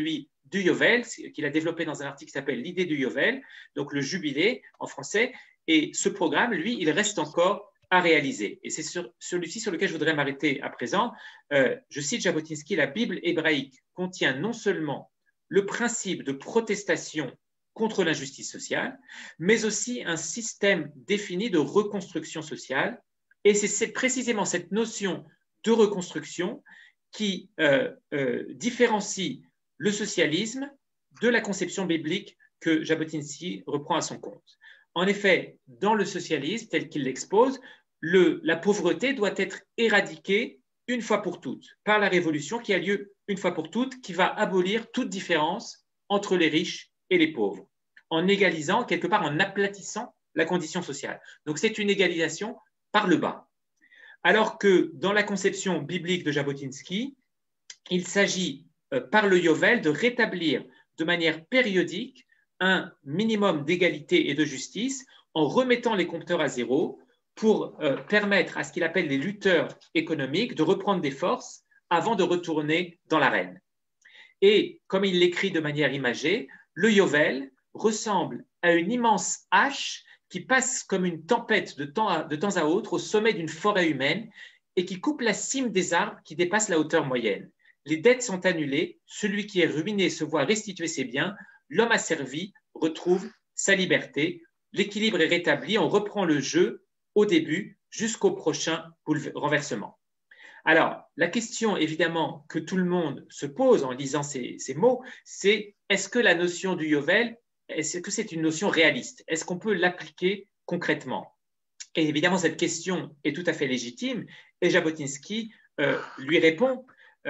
du Yovel, qu'il a développé dans un article qui s'appelle l'idée du Yovel, donc le jubilé en français. Et ce programme, lui, il reste encore à réaliser. Et c'est celui-ci sur lequel je voudrais m'arrêter à présent. Je cite Jabotinsky, la Bible hébraïque contient non seulement le principe de protestation contre l'injustice sociale, mais aussi un système défini de reconstruction sociale. Et c'est précisément cette notion de reconstruction qui différencie le socialisme de la conception biblique que Jabotinsky reprend à son compte. En effet, dans le socialisme tel qu'il l'expose, la pauvreté doit être éradiquée une fois pour toutes par la révolution qui a lieu une fois pour toutes, qui va abolir toute différence entre les riches et les pauvres, en égalisant, quelque part en aplatissant la condition sociale. Donc c'est une égalisation par le bas. Alors que dans la conception biblique de Jabotinsky, il s'agit par le Yovel de rétablir de manière périodique un minimum d'égalité et de justice en remettant les compteurs à zéro pour permettre à ce qu'il appelle les lutteurs économiques de reprendre des forces avant de retourner dans l'arène. Et comme il l'écrit de manière imagée, le Yovel ressemble à une immense hache qui passe comme une tempête de temps à autre au sommet d'une forêt humaine et qui coupe la cime des arbres qui dépassent la hauteur moyenne. Les dettes sont annulées, celui qui est ruiné se voit restituer ses biens, l'homme asservi retrouve sa liberté, l'équilibre est rétabli, on reprend le jeu au début jusqu'au prochain renversement. Alors, la question évidemment que tout le monde se pose en lisant ces mots, c'est est-ce que la notion du Yovel, est-ce que c'est une notion réaliste? Est-ce qu'on peut l'appliquer concrètement? Et évidemment, cette question est tout à fait légitime et Jabotinsky lui répond.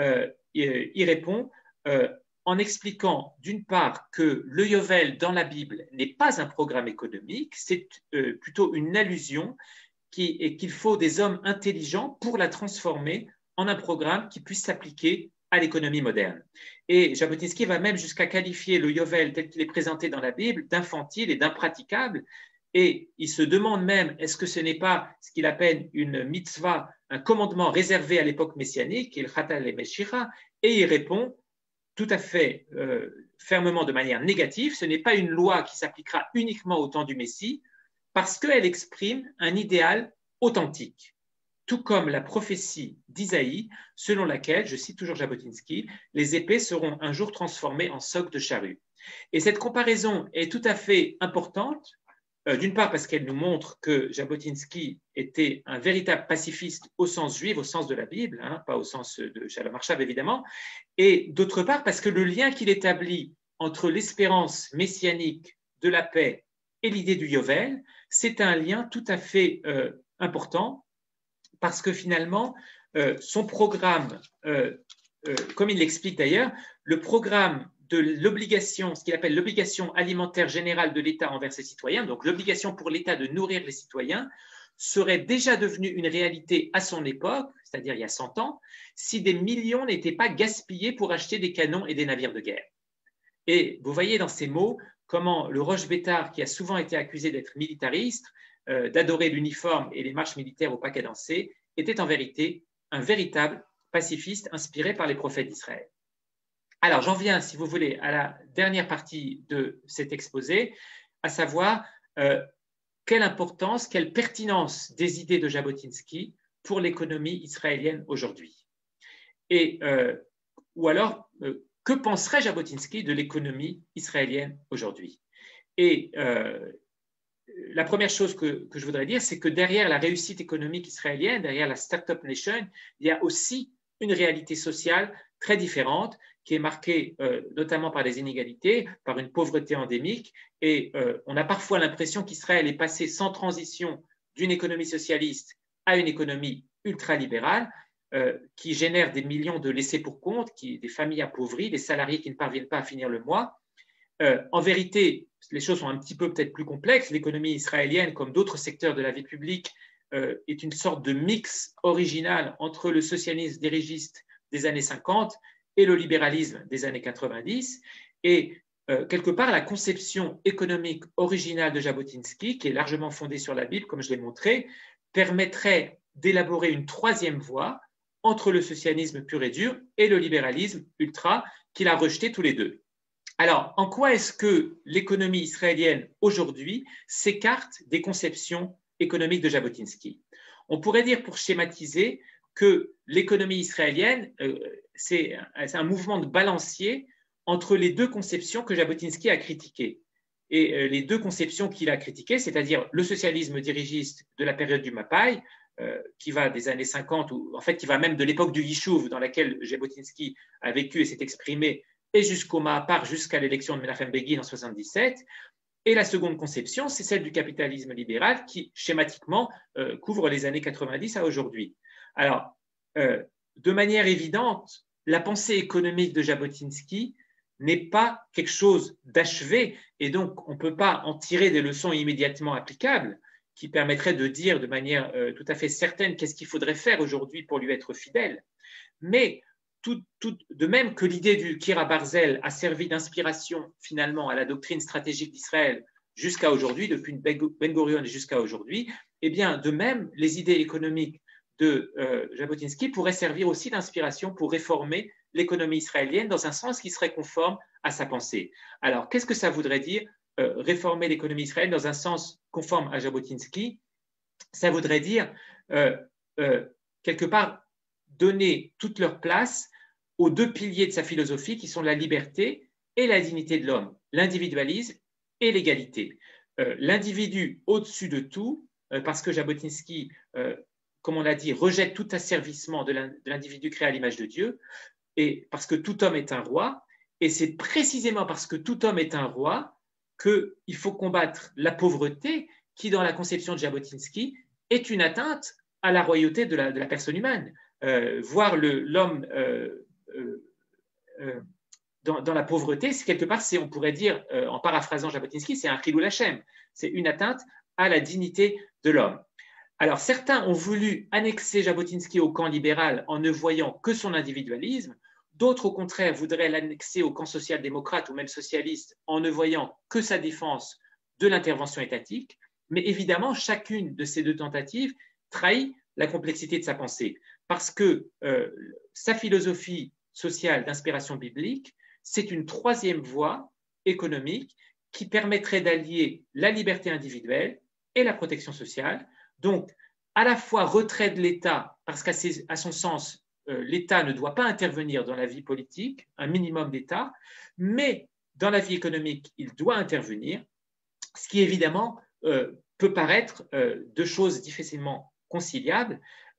Il répond en expliquant d'une part que le Yovel dans la Bible n'est pas un programme économique, c'est plutôt une allusion et qu'il faut des hommes intelligents pour la transformer en un programme qui puisse s'appliquer à l'économie moderne. Et Jabotinsky va même jusqu'à qualifier le Yovel tel qu'il est présenté dans la Bible d'infantile et d'impraticable. Et il se demande même, est-ce que ce n'est pas ce qu'il appelle une mitzvah, un commandement réservé à l'époque messianique, il Khatal et Meshira, et il répond tout à fait fermement de manière négative, ce n'est pas une loi qui s'appliquera uniquement au temps du Messie, parce qu'elle exprime un idéal authentique, tout comme la prophétie d'Isaïe, selon laquelle, je cite toujours Jabotinsky, les épées seront un jour transformées en socs de charrue. Et cette comparaison est tout à fait importante, d'une part parce qu'elle nous montre que Jabotinsky était un véritable pacifiste au sens juif, au sens de la Bible, hein, pas au sens de Shalom Arshav évidemment, et d'autre part parce que le lien qu'il établit entre l'espérance messianique de la paix et l'idée du Yovel, c'est un lien tout à fait important parce que finalement, son programme, comme il l'explique d'ailleurs, le programme de l'obligation, ce qu'il appelle l'obligation alimentaire générale de l'État envers ses citoyens, donc l'obligation pour l'État de nourrir les citoyens, serait déjà devenue une réalité à son époque, c'est-à-dire il y a 100 ans, si des millions n'étaient pas gaspillés pour acheter des canons et des navires de guerre. Et vous voyez dans ces mots comment le Roche-Bétard, qui a souvent été accusé d'être militariste, d'adorer l'uniforme et les marches militaires au pas cadencé, était en vérité un véritable pacifiste inspiré par les prophètes d'Israël. Alors, j'en viens, si vous voulez, à la dernière partie de cet exposé, à savoir quelle importance, quelle pertinence des idées de Jabotinsky pour l'économie israélienne aujourd'hui. Et, ou alors, que penserait Jabotinsky de l'économie israélienne aujourd'hui? Et la première chose que je voudrais dire, c'est que derrière la réussite économique israélienne, derrière la Startup Nation, il y a aussi une réalité sociale très différente qui est marquée notamment par des inégalités, par une pauvreté endémique. Et on a parfois l'impression qu'Israël est passé sans transition d'une économie socialiste à une économie ultralibérale qui génère des millions de laissés pour compte, des familles appauvries, des salariés qui ne parviennent pas à finir le mois. En vérité, les choses sont un petit peu peut-être plus complexes. L'économie israélienne, comme d'autres secteurs de la vie publique, est une sorte de mix original entre le socialisme dirigiste des années 50 et le libéralisme des années 90. Et quelque part, la conception économique originale de Jabotinsky, qui est largement fondée sur la Bible, comme je l'ai montré, permettrait d'élaborer une troisième voie entre le socialisme pur et dur et le libéralisme ultra, qu'il a rejeté tous les deux. Alors, en quoi est-ce que l'économie israélienne aujourd'hui s'écarte des conceptions économiques de Jabotinsky? On pourrait dire, pour schématiser, que l'économie israélienne, c'est un mouvement de balancier entre les deux conceptions que Jabotinsky a critiquées. Et les deux conceptions qu'il a critiquées, c'est-à-dire le socialisme dirigiste de la période du Mapai, qui va des années 50, ou en fait qui va même de l'époque du Yishuv dans laquelle Jabotinsky a vécu et s'est exprimé, et jusqu'au Mahapar, jusqu'à l'élection de Menachem Begin en 1977. Et la seconde conception, c'est celle du capitalisme libéral qui, schématiquement, couvre les années 90 à aujourd'hui. Alors, de manière évidente, la pensée économique de Jabotinsky n'est pas quelque chose d'achevé, et donc on ne peut pas en tirer des leçons immédiatement applicables qui permettraient de dire de manière tout à fait certaine qu'est-ce qu'il faudrait faire aujourd'hui pour lui être fidèle. Mais de même que l'idée du Kira Barzel a servi d'inspiration finalement à la doctrine stratégique d'Israël jusqu'à aujourd'hui, depuis Ben Gurion jusqu'à aujourd'hui, eh bien de même les idées économiques de Jabotinsky pourraient servir aussi d'inspiration pour réformer l'économie israélienne dans un sens qui serait conforme à sa pensée. Alors, qu'est-ce que ça voudrait dire réformer l'économie israélienne dans un sens conforme à Jabotinsky? Ça voudrait dire quelque part donner toute leur place aux deux piliers de sa philosophie qui sont la liberté et la dignité de l'homme, l'individualisme et l'égalité. L'individu au-dessus de tout, parce que Jabotinsky, comme on l'a dit, rejette tout asservissement de l'individu créé à l'image de Dieu, et parce que tout homme est un roi, et c'est précisément parce que tout homme est un roi qu'il faut combattre la pauvreté qui, dans la conception de Jabotinsky, est une atteinte à la royauté de la personne humaine. Voir l'homme dans la pauvreté, c'est quelque part, on pourrait dire, en paraphrasant Jabotinsky, c'est un chilul Hashem, c'est une atteinte à la dignité de l'homme. Alors, certains ont voulu annexer Jabotinsky au camp libéral en ne voyant que son individualisme, d'autres, au contraire, voudraient l'annexer au camp social-démocrate ou même socialiste en ne voyant que sa défense de l'intervention étatique, mais évidemment, chacune de ces deux tentatives trahit la complexité de sa pensée, parce que sa philosophie sociale d'inspiration biblique, c'est une troisième voie économique qui permettrait d'allier la liberté individuelle et la protection sociale. Donc, à la fois retrait de l'État, parce qu'à son sens, l'État ne doit pas intervenir dans la vie politique, un minimum d'État, mais dans la vie économique, il doit intervenir, ce qui évidemment peut paraître deux choses difficilement conciliables.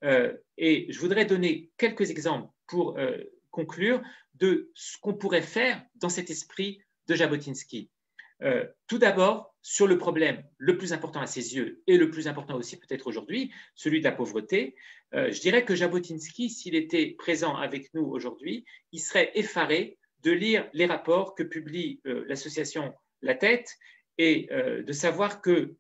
Et je voudrais donner quelques exemples pour conclure de ce qu'on pourrait faire dans cet esprit de Jabotinsky. Tout d'abord, sur le problème le plus important à ses yeux et le plus important aussi peut-être aujourd'hui, celui de la pauvreté, je dirais que Jabotinsky, s'il était présent avec nous aujourd'hui, il serait effaré de lire les rapports que publie l'association La Tête et de savoir que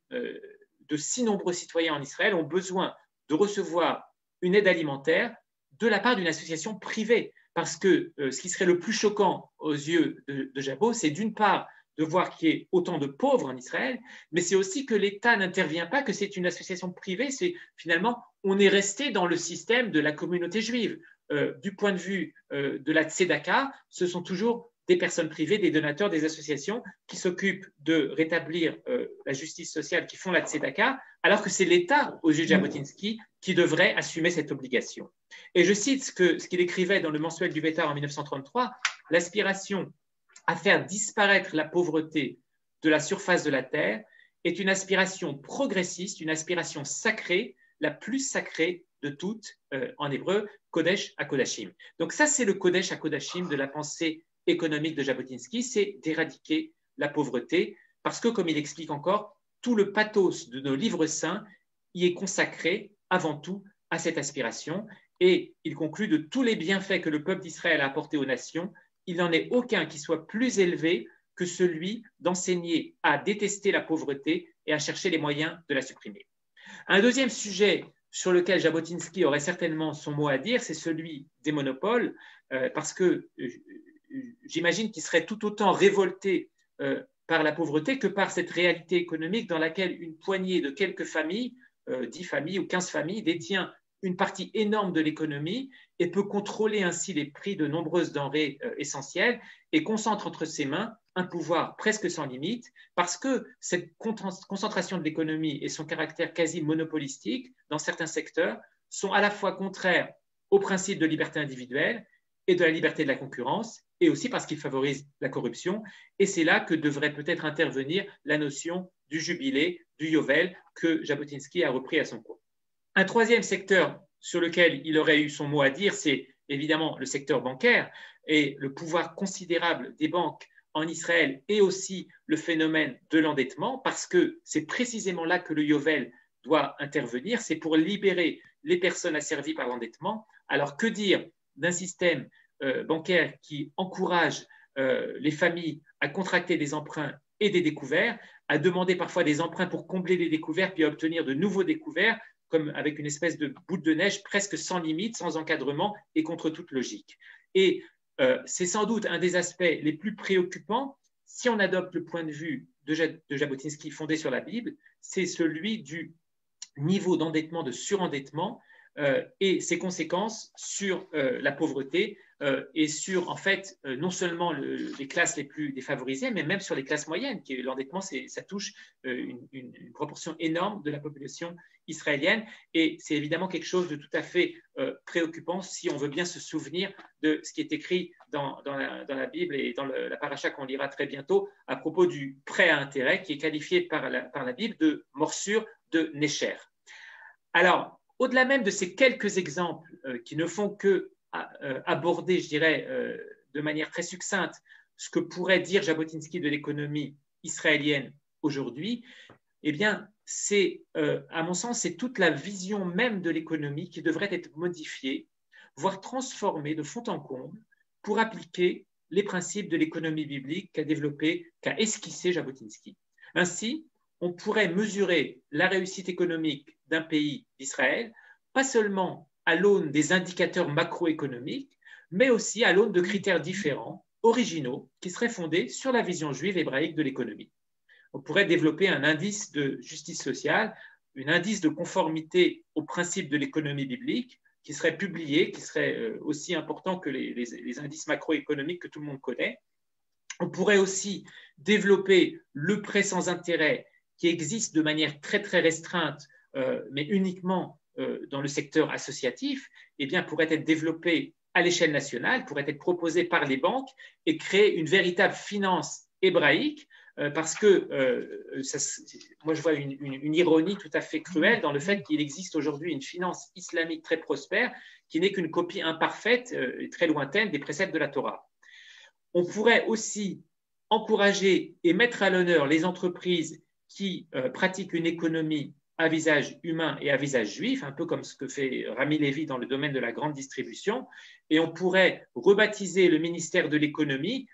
de si nombreux citoyens en Israël ont besoin de recevoir une aide alimentaire de la part d'une association privée. Parce que ce qui serait le plus choquant aux yeux de Jabo, c'est d'une part de voir qu'il y ait autant de pauvres en Israël, mais c'est aussi que l'État n'intervient pas, que c'est une association privée. C'est finalement, on est resté dans le système de la communauté juive. Du point de vue de la tzedaka, ce sont toujours des personnes privées, des donateurs, des associations qui s'occupent de rétablir la justice sociale, qui font la tzedaka, alors que c'est l'État, aux yeux de Jabotinsky, qui devrait assumer cette obligation. Et je cite ce qu'il écrivait dans le mensuel du Bétar en 1933, l'aspiration à faire disparaître la pauvreté de la surface de la terre est une aspiration progressiste, une aspiration sacrée, la plus sacrée de toutes, en hébreu, Kodesh HaKodashim. Donc ça, c'est le Kodesh HaKodashim de la pensée économique de Jabotinsky, c'est d'éradiquer la pauvreté, parce que, comme il explique encore, tout le pathos de nos livres saints y est consacré avant tout à cette aspiration, et il conclut de tous les bienfaits que le peuple d'Israël a apportés aux nations, il n'en est aucun qui soit plus élevé que celui d'enseigner à détester la pauvreté et à chercher les moyens de la supprimer. Un deuxième sujet sur lequel Jabotinsky aurait certainement son mot à dire, c'est celui des monopoles, parce que j'imagine qu'il serait tout autant révolté par la pauvreté que par cette réalité économique dans laquelle une poignée de quelques familles, 10 familles ou 15 familles, détient une partie énorme de l'économie et peut contrôler ainsi les prix de nombreuses denrées essentielles et concentre entre ses mains un pouvoir presque sans limite parce que cette concentration de l'économie et son caractère quasi monopolistique dans certains secteurs sont à la fois contraires au principe de liberté individuelle et de la liberté de la concurrence, et aussi parce qu'ils favorisent la corruption. Et c'est là que devrait peut-être intervenir la notion du jubilé, du Yovel, que Jabotinsky a repris à son compte. Un troisième secteur sur lequel il aurait eu son mot à dire, c'est évidemment le secteur bancaire et le pouvoir considérable des banques en Israël et aussi le phénomène de l'endettement, parce que c'est précisément là que le Yovel doit intervenir, c'est pour libérer les personnes asservies par l'endettement. Alors que dire d'un système bancaire qui encourage les familles à contracter des emprunts et des découverts, à demander parfois des emprunts pour combler les découverts, puis à obtenir de nouveaux découverts, comme avec une espèce de boule de neige presque sans limite, sans encadrement et contre toute logique. Et c'est sans doute un des aspects les plus préoccupants si on adopte le point de vue de Jabotinsky fondé sur la Bible, c'est celui du niveau d'endettement, de surendettement et ses conséquences sur la pauvreté et sur, en fait, non seulement les classes les plus défavorisées, mais même sur les classes moyennes. L'endettement, ça touche une proportion énorme de la population israélienne et c'est évidemment quelque chose de tout à fait préoccupant si on veut bien se souvenir de ce qui est écrit dans la Bible et dans la paracha qu'on lira très bientôt à propos du prêt à intérêt qui est qualifié par la Bible de morsure de Nécher. Alors, au-delà même de ces quelques exemples qui ne font que aborder, je dirais, de manière très succincte ce que pourrait dire Jabotinsky de l'économie israélienne aujourd'hui, eh bien, à mon sens, c'est toute la vision même de l'économie qui devrait être modifiée, voire transformée de fond en comble pour appliquer les principes de l'économie biblique qu'a esquissé Jabotinsky. Ainsi, on pourrait mesurer la réussite économique d'un pays d'Israël, pas seulement à l'aune des indicateurs macroéconomiques, mais aussi à l'aune de critères différents, originaux, qui seraient fondés sur la vision juive hébraïque de l'économie. On pourrait développer un indice de justice sociale, un indice de conformité aux principes de l'économie biblique, qui serait publié, qui serait aussi important que les indices macroéconomiques que tout le monde connaît. On pourrait aussi développer le prêt sans intérêt, qui existe de manière très très restreinte, mais uniquement dans le secteur associatif, eh bien, pourrait être développé à l'échelle nationale, pourrait être proposé par les banques et créer une véritable finance hébraïque, parce que moi je vois une ironie tout à fait cruelle dans le fait qu'il existe aujourd'hui une finance islamique très prospère qui n'est qu'une copie imparfaite et très lointaine des préceptes de la Torah. On pourrait aussi encourager et mettre à l'honneur les entreprises qui pratiquent une économie à visage humain et à visage juif, un peu comme ce que fait Rami Lévy dans le domaine de la grande distribution, et on pourrait rebaptiser le ministère de l'économie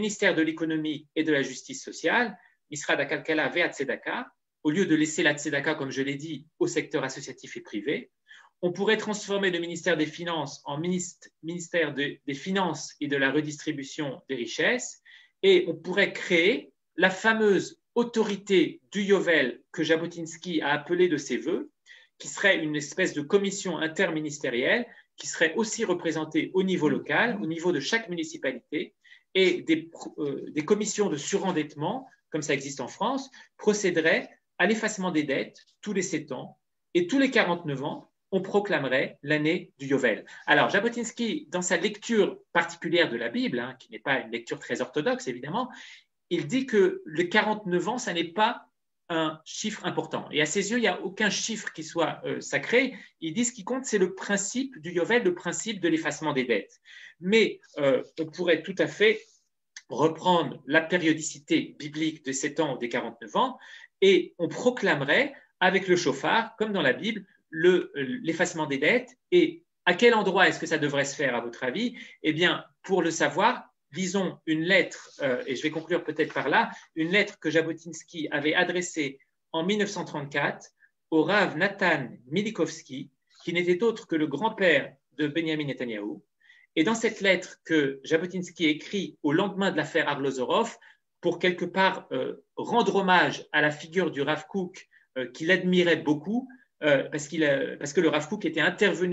et de la justice sociale, Misrad HaKalkala ve'Hatzedaka, au lieu de laisser la tzedaka, comme je l'ai dit, au secteur associatif et privé. On pourrait transformer le ministère des Finances en ministère des Finances et de la redistribution des richesses, et on pourrait créer la fameuse autorité du Yovel que Jabotinsky a appelée de ses voeux, qui serait une espèce de commission interministérielle qui serait aussi représentée au niveau local, au niveau de chaque municipalité, et des commissions de surendettement, comme ça existe en France, procéderaient à l'effacement des dettes tous les 7 ans, et tous les 49 ans, on proclamerait l'année du Yovel. Alors, Jabotinsky, dans sa lecture particulière de la Bible, qui n'est pas une lecture très orthodoxe évidemment, il dit que les 49 ans, ça n'est pas un chiffre important. Et à ses yeux, il n'y a aucun chiffre qui soit sacré. Il dit ce qui compte, c'est le principe du Yovel, le principe de l'effacement des dettes. Mais on pourrait tout à fait reprendre la périodicité biblique de 7 ans ou des 49 ans et on proclamerait avec le shofar, comme dans la Bible, l'effacement des dettes. Et à quel endroit est-ce que ça devrait se faire, à votre avis? Eh bien, pour le savoir, lisons une lettre, et je vais conclure peut-être par là, une lettre que Jabotinsky avait adressée en 1934 au Rav Nathan Milikovski, qui n'était autre que le grand-père de Benjamin Netanyahou. Et dans cette lettre que Jabotinsky écrit au lendemain de l'affaire Arlozorov, pour quelque part rendre hommage à la figure du Rav Kook qu'il admirait beaucoup, parce que le Rav Kook était intervenu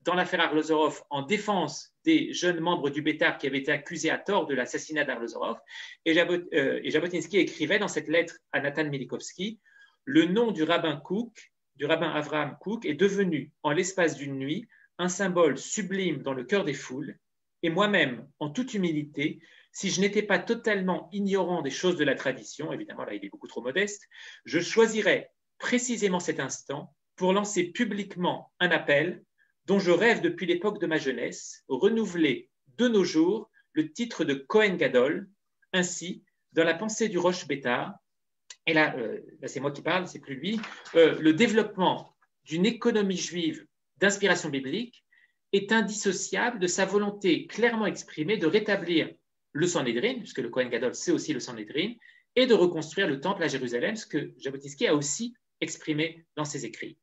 dans l'affaire Arlozorov en défense des jeunes membres du Bétar qui avaient été accusés à tort de l'assassinat d'Arlozorov. Et Jabotinsky écrivait dans cette lettre à Nathan Milikovski, le nom du rabbin Kook, du rabbin Avraham Kook, est devenu, en l'espace d'une nuit, un symbole sublime dans le cœur des foules. Et moi-même, en toute humilité, si je n'étais pas totalement ignorant des choses de la tradition, évidemment là il est beaucoup trop modeste, je choisirais précisément cet instant pour lancer publiquement un appel dont je rêve depuis l'époque de ma jeunesse, renouveler de nos jours le titre de Kohen Gadol. Ainsi, dans la pensée du Rosh Bétar, et là c'est moi qui parle, c'est plus lui, le développement d'une économie juive d'inspiration biblique est indissociable de sa volonté clairement exprimée de rétablir le Sanhédrin, puisque le Kohen Gadol c'est aussi le Sanhédrin, et de reconstruire le temple à Jérusalem, ce que Jabotinsky a aussi exprimé dans ses écrits.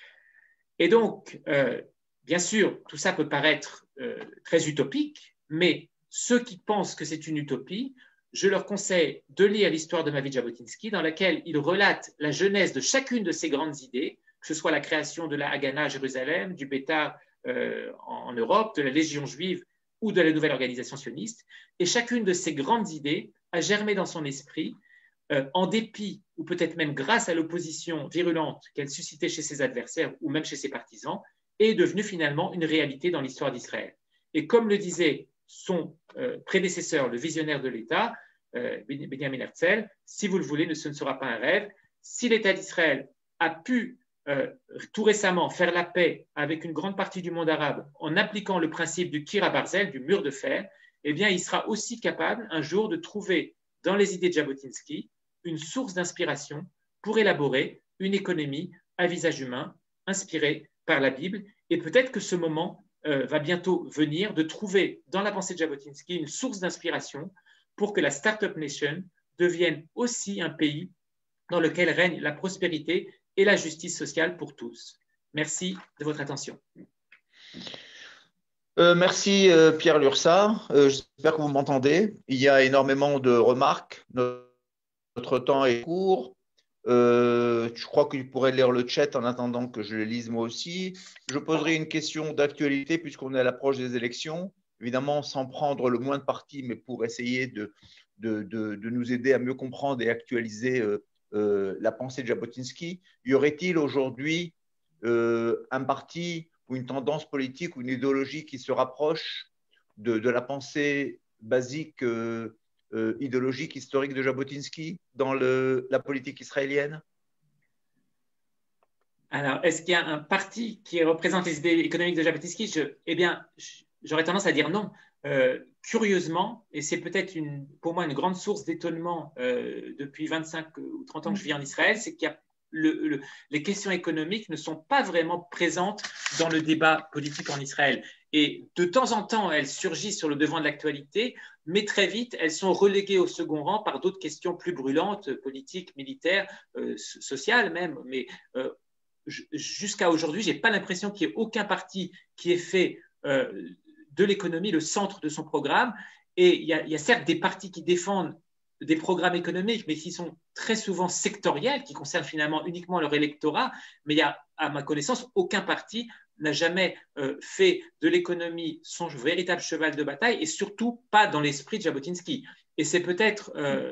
Et donc, bien sûr, tout ça peut paraître très utopique, mais ceux qui pensent que c'est une utopie, je leur conseille de lire l'histoire de ma vie de Jabotinsky, dans laquelle il relate la genèse de chacune de ces grandes idées, que ce soit la création de la Haganah à Jérusalem, du Bétar en Europe, de la Légion juive ou de la nouvelle organisation sioniste. Et chacune de ces grandes idées a germé dans son esprit, en dépit ou peut-être même grâce à l'opposition virulente qu'elle suscitait chez ses adversaires ou même chez ses partisans, est devenue finalement une réalité dans l'histoire d'Israël. Et comme le disait son prédécesseur, le visionnaire de l'État, Benjamin Herzl, si vous le voulez, ce ne sera pas un rêve. Si l'État d'Israël a pu tout récemment faire la paix avec une grande partie du monde arabe en appliquant le principe du Kir HaBarzel, du mur de fer, eh bien, il sera aussi capable un jour de trouver dans les idées de Jabotinsky une source d'inspiration pour élaborer une économie à visage humain inspirée par la Bible. Et peut-être que ce moment va bientôt venir de trouver dans la pensée de Jabotinsky une source d'inspiration pour que la Startup Nation devienne aussi un pays dans lequel règne la prospérité et la justice sociale pour tous. Merci de votre attention. Merci Pierre Lursa. J'espère que vous m'entendez. Il y a énormément de remarques. Notre temps est court. Je crois que tu pourrais lire le chat en attendant que je le lise moi aussi. Je poserai une question d'actualité puisqu'on est à l'approche des élections. Évidemment, sans prendre le moins de parti, mais pour essayer de nous aider à mieux comprendre et actualiser la pensée de Jabotinsky. Y aurait-il aujourd'hui un parti ou une tendance politique ou une idéologie qui se rapproche de la pensée basique idéologique historique de Jabotinsky dans la politique israélienne? Alors, est-ce qu'il y a un parti qui représente les idées économiques de Jabotinsky? Eh bien, j'aurais tendance à dire non. Curieusement, et c'est peut-être pour moi une grande source d'étonnement depuis 25 ou 30 ans que je vis en Israël, c'est qu'il y a les questions économiques ne sont pas vraiment présentes dans le débat politique en Israël. Et de temps en temps, elles surgissent sur le devant de l'actualité, mais très vite, elles sont reléguées au second rang par d'autres questions plus brûlantes, politiques, militaires, sociales même. Mais jusqu'à aujourd'hui, je n'ai pas l'impression qu'il y ait aucun parti qui ait fait de l'économie le centre de son programme. Et il y a certes des partis qui défendent des programmes économiques, mais qui sont très souvent sectoriels, qui concernent finalement uniquement leur électorat. Mais il y a, à ma connaissance, aucun parti n'a jamais fait de l'économie son véritable cheval de bataille, et surtout pas dans l'esprit de Jabotinsky. Et c'est peut-être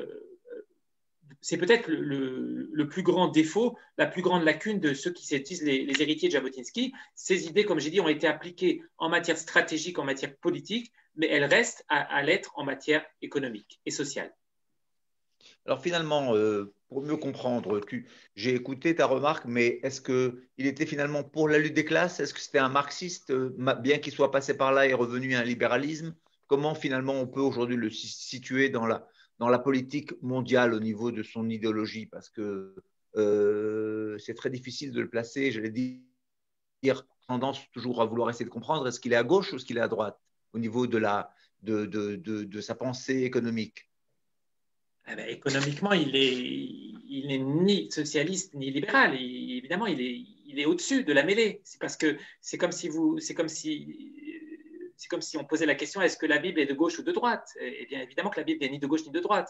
le plus grand défaut, la plus grande lacune de ceux qui se disent les héritiers de Jabotinsky. Ces idées, comme j'ai dit, ont été appliquées en matière stratégique, en matière politique, mais elles restent à l'être en matière économique et sociale. Alors finalement, pour mieux comprendre, j'ai écouté ta remarque, mais est-ce qu'il était finalement pour la lutte des classes? Est-ce que c'était un marxiste, bien qu'il soit passé par là et revenu à un libéralisme? Comment finalement on peut aujourd'hui le situer dans la politique mondiale au niveau de son idéologie? Parce que c'est très difficile de le placer, j'allais dire, tendance toujours à vouloir essayer de comprendre, est-ce qu'il est à gauche ou est-ce qu'il est à droite au niveau de sa pensée économique? Eh bien, économiquement, il est ni socialiste ni libéral. Évidemment, il est au-dessus de la mêlée. C'est parce que c'est comme si on posait la question, est-ce que la Bible est de gauche ou de droite? Eh bien, évidemment que la Bible n'est ni de gauche ni de droite.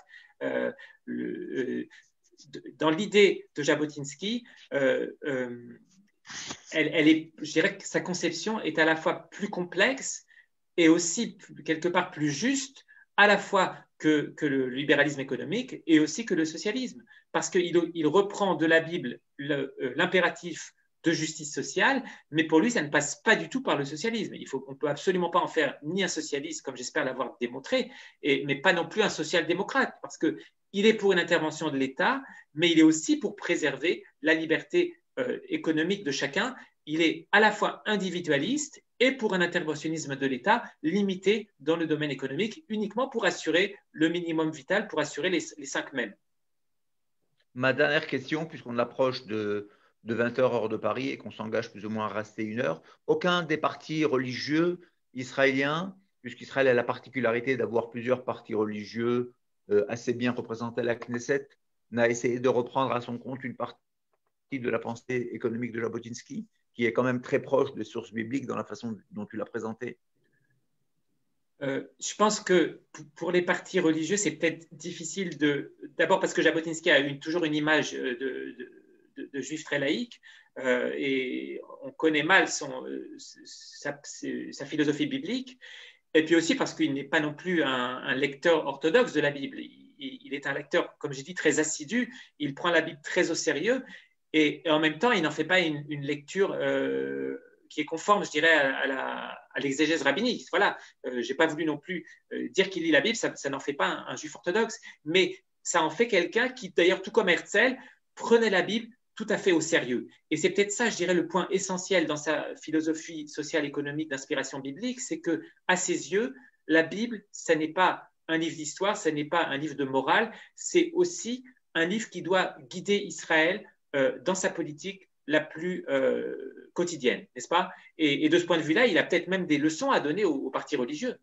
Dans l'idée de Jabotinsky, je dirais que sa conception est à la fois plus complexe et aussi quelque part plus juste, à la fois que le libéralisme économique et aussi que le socialisme, parce qu'il reprend de la Bible l'impératif de justice sociale, mais pour lui, ça ne passe pas du tout par le socialisme. On ne peut absolument pas en faire ni un socialiste, comme j'espère l'avoir démontré, mais pas non plus un social-démocrate, parce qu'il est pour une intervention de l'État, mais il est aussi pour préserver la liberté économique de chacun. Il est à la fois individualiste et pour un interventionnisme de l'État limité dans le domaine économique, uniquement pour assurer le minimum vital, pour assurer les 5 mêmes. Ma dernière question, puisqu'on approche de 20 heures hors de Paris et qu'on s'engage plus ou moins à rester 1 heure, aucun des partis religieux israéliens, puisqu'Israël a la particularité d'avoir plusieurs partis religieux assez bien représentés à la Knesset, n'a essayé de reprendre à son compte une partie de la pensée économique de Jabotinsky, qui est quand même très proche des sources bibliques dans la façon dont tu l'as présenté. Je pense que pour les partis religieux, c'est peut-être difficile d'abord parce que Jabotinsky a toujours une image de juif très laïque et on connaît mal sa philosophie biblique. Et puis aussi parce qu'il n'est pas non plus un lecteur orthodoxe de la Bible. Il est un lecteur, comme j'ai dit, très assidu. Il prend la Bible très au sérieux et en même temps, il n'en fait pas une lecture qui est conforme, je dirais, à l'exégèse rabbinique. Voilà, je n'ai pas voulu non plus dire qu'il lit la Bible, ça n'en fait pas un juif orthodoxe, mais ça en fait quelqu'un qui, d'ailleurs, tout comme Herzl, prenait la Bible tout à fait au sérieux. Et c'est peut-être ça, je dirais, le point essentiel dans sa philosophie sociale économique d'inspiration biblique, c'est que, à ses yeux, la Bible, ce n'est pas un livre d'histoire, ce n'est pas un livre de morale, c'est aussi un livre qui doit guider Israël dans sa politique la plus quotidienne, n'est-ce pas? Et de ce point de vue-là, il a peut-être même des leçons à donner aux partis religieux.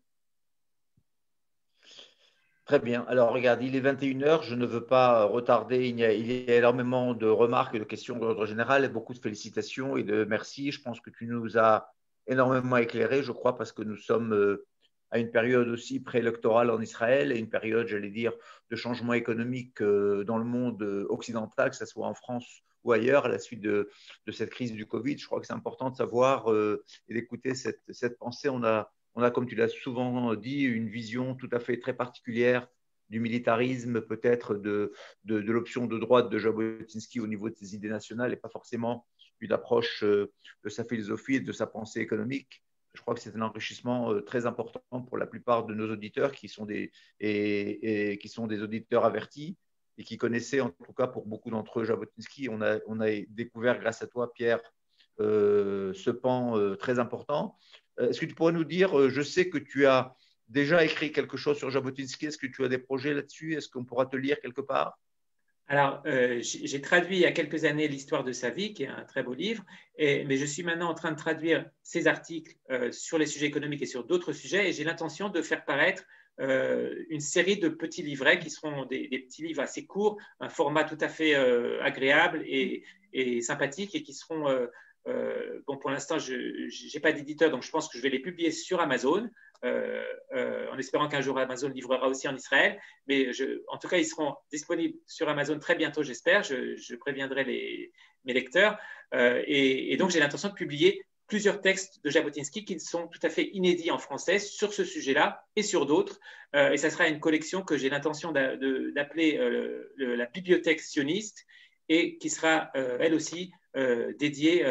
Très bien. Alors, regarde, il est 21 heures. Je ne veux pas retarder. Il y a énormément de remarques et de questions d'ordre général et beaucoup de félicitations et de merci. Je pense que tu nous as énormément éclairé, je crois, parce que nous sommes à une période aussi préélectorale en Israël et une période, j'allais dire, de changement économique dans le monde occidental, que ce soit en France ou ailleurs, à la suite de cette crise du Covid. Je crois que c'est important de savoir et d'écouter cette pensée. On a, comme tu l'as souvent dit, une vision tout à fait très particulière du militarisme, peut-être de l'option de droite de Jabotinsky au niveau de ses idées nationales et pas forcément une approche de sa philosophie et de sa pensée économique. Je crois que c'est un enrichissement très important pour la plupart de nos auditeurs qui sont des auditeurs avertis et qui connaissaient, en tout cas pour beaucoup d'entre eux, Jabotinsky. On a découvert grâce à toi, Pierre, ce pan très important. Est-ce que tu pourrais nous dire, je sais que tu as déjà écrit quelque chose sur Jabotinsky, est-ce que tu as des projets là-dessus? Est-ce qu'on pourra te lire quelque part? Alors, j'ai traduit il y a quelques années l'histoire de sa vie, qui est un très beau livre, mais je suis maintenant en train de traduire ses articles sur les sujets économiques et sur d'autres sujets, et j'ai l'intention de faire paraître une série de petits livrets qui seront des petits livres assez courts, un format tout à fait agréable et sympathique, et qui seront bon, pour l'instant, je n'ai pas d'éditeur, donc je pense que je vais les publier sur Amazon, en espérant qu'un jour Amazon livrera aussi en Israël. Mais en tout cas, ils seront disponibles sur Amazon très bientôt, j'espère. Je préviendrai mes lecteurs. Et donc, j'ai l'intention de publier plusieurs textes de Jabotinsky qui sont tout à fait inédits en français sur ce sujet-là et sur d'autres. Et ça sera une collection que j'ai l'intention d'appeler la bibliothèque sioniste et qui sera, elle aussi, dédiée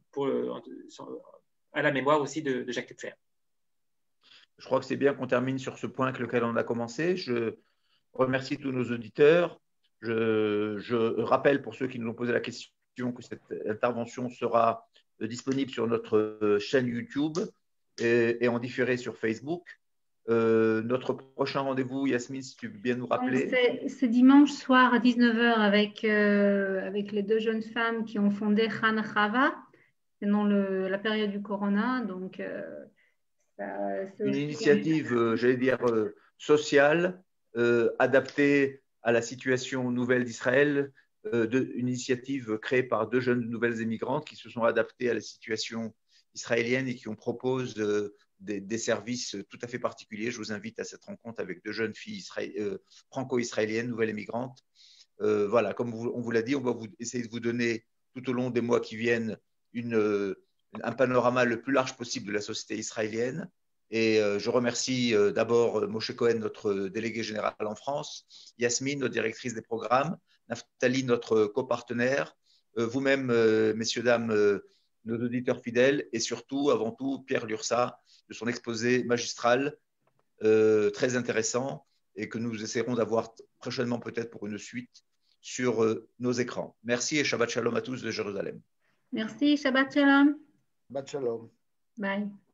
à la mémoire aussi de Jacques Kupfer. Je crois que c'est bien qu'on termine sur ce point avec lequel on a commencé. Je remercie tous nos auditeurs. Je rappelle pour ceux qui nous ont posé la question que cette intervention sera disponible sur notre chaîne YouTube et en différé sur Facebook. Notre prochain rendez-vous, Yasmine, si tu veux bien nous rappeler. C'est dimanche soir à 19h avec les deux jeunes femmes qui ont fondé Khan Chava pendant la période du Corona. Donc, une initiative, j'allais dire, sociale, adaptée à la situation nouvelle d'Israël, une initiative créée par deux jeunes nouvelles émigrantes qui se sont adaptées à la situation israélienne et qui ont proposé des services tout à fait particuliers. Je vous invite à cette rencontre avec deux jeunes filles franco-israéliennes, nouvelles émigrantes. Voilà, comme on vous l'a dit, on va essayer de vous donner tout au long des mois qui viennent un panorama le plus large possible de la société israélienne. Et je remercie d'abord Moshe Cohen, notre délégué général en France, Yasmine, notre directrice des programmes, Naftali, notre copartenaire, vous-même, messieurs, dames, nos auditeurs fidèles, et surtout, avant tout, Pierre Lursa, de son exposé magistral, très intéressant, et que nous essaierons d'avoir prochainement peut-être pour une suite sur nos écrans. Merci et Shabbat Shalom à tous de Jérusalem. Merci, Shabbat Shalom. Shabbat Shalom. Bye.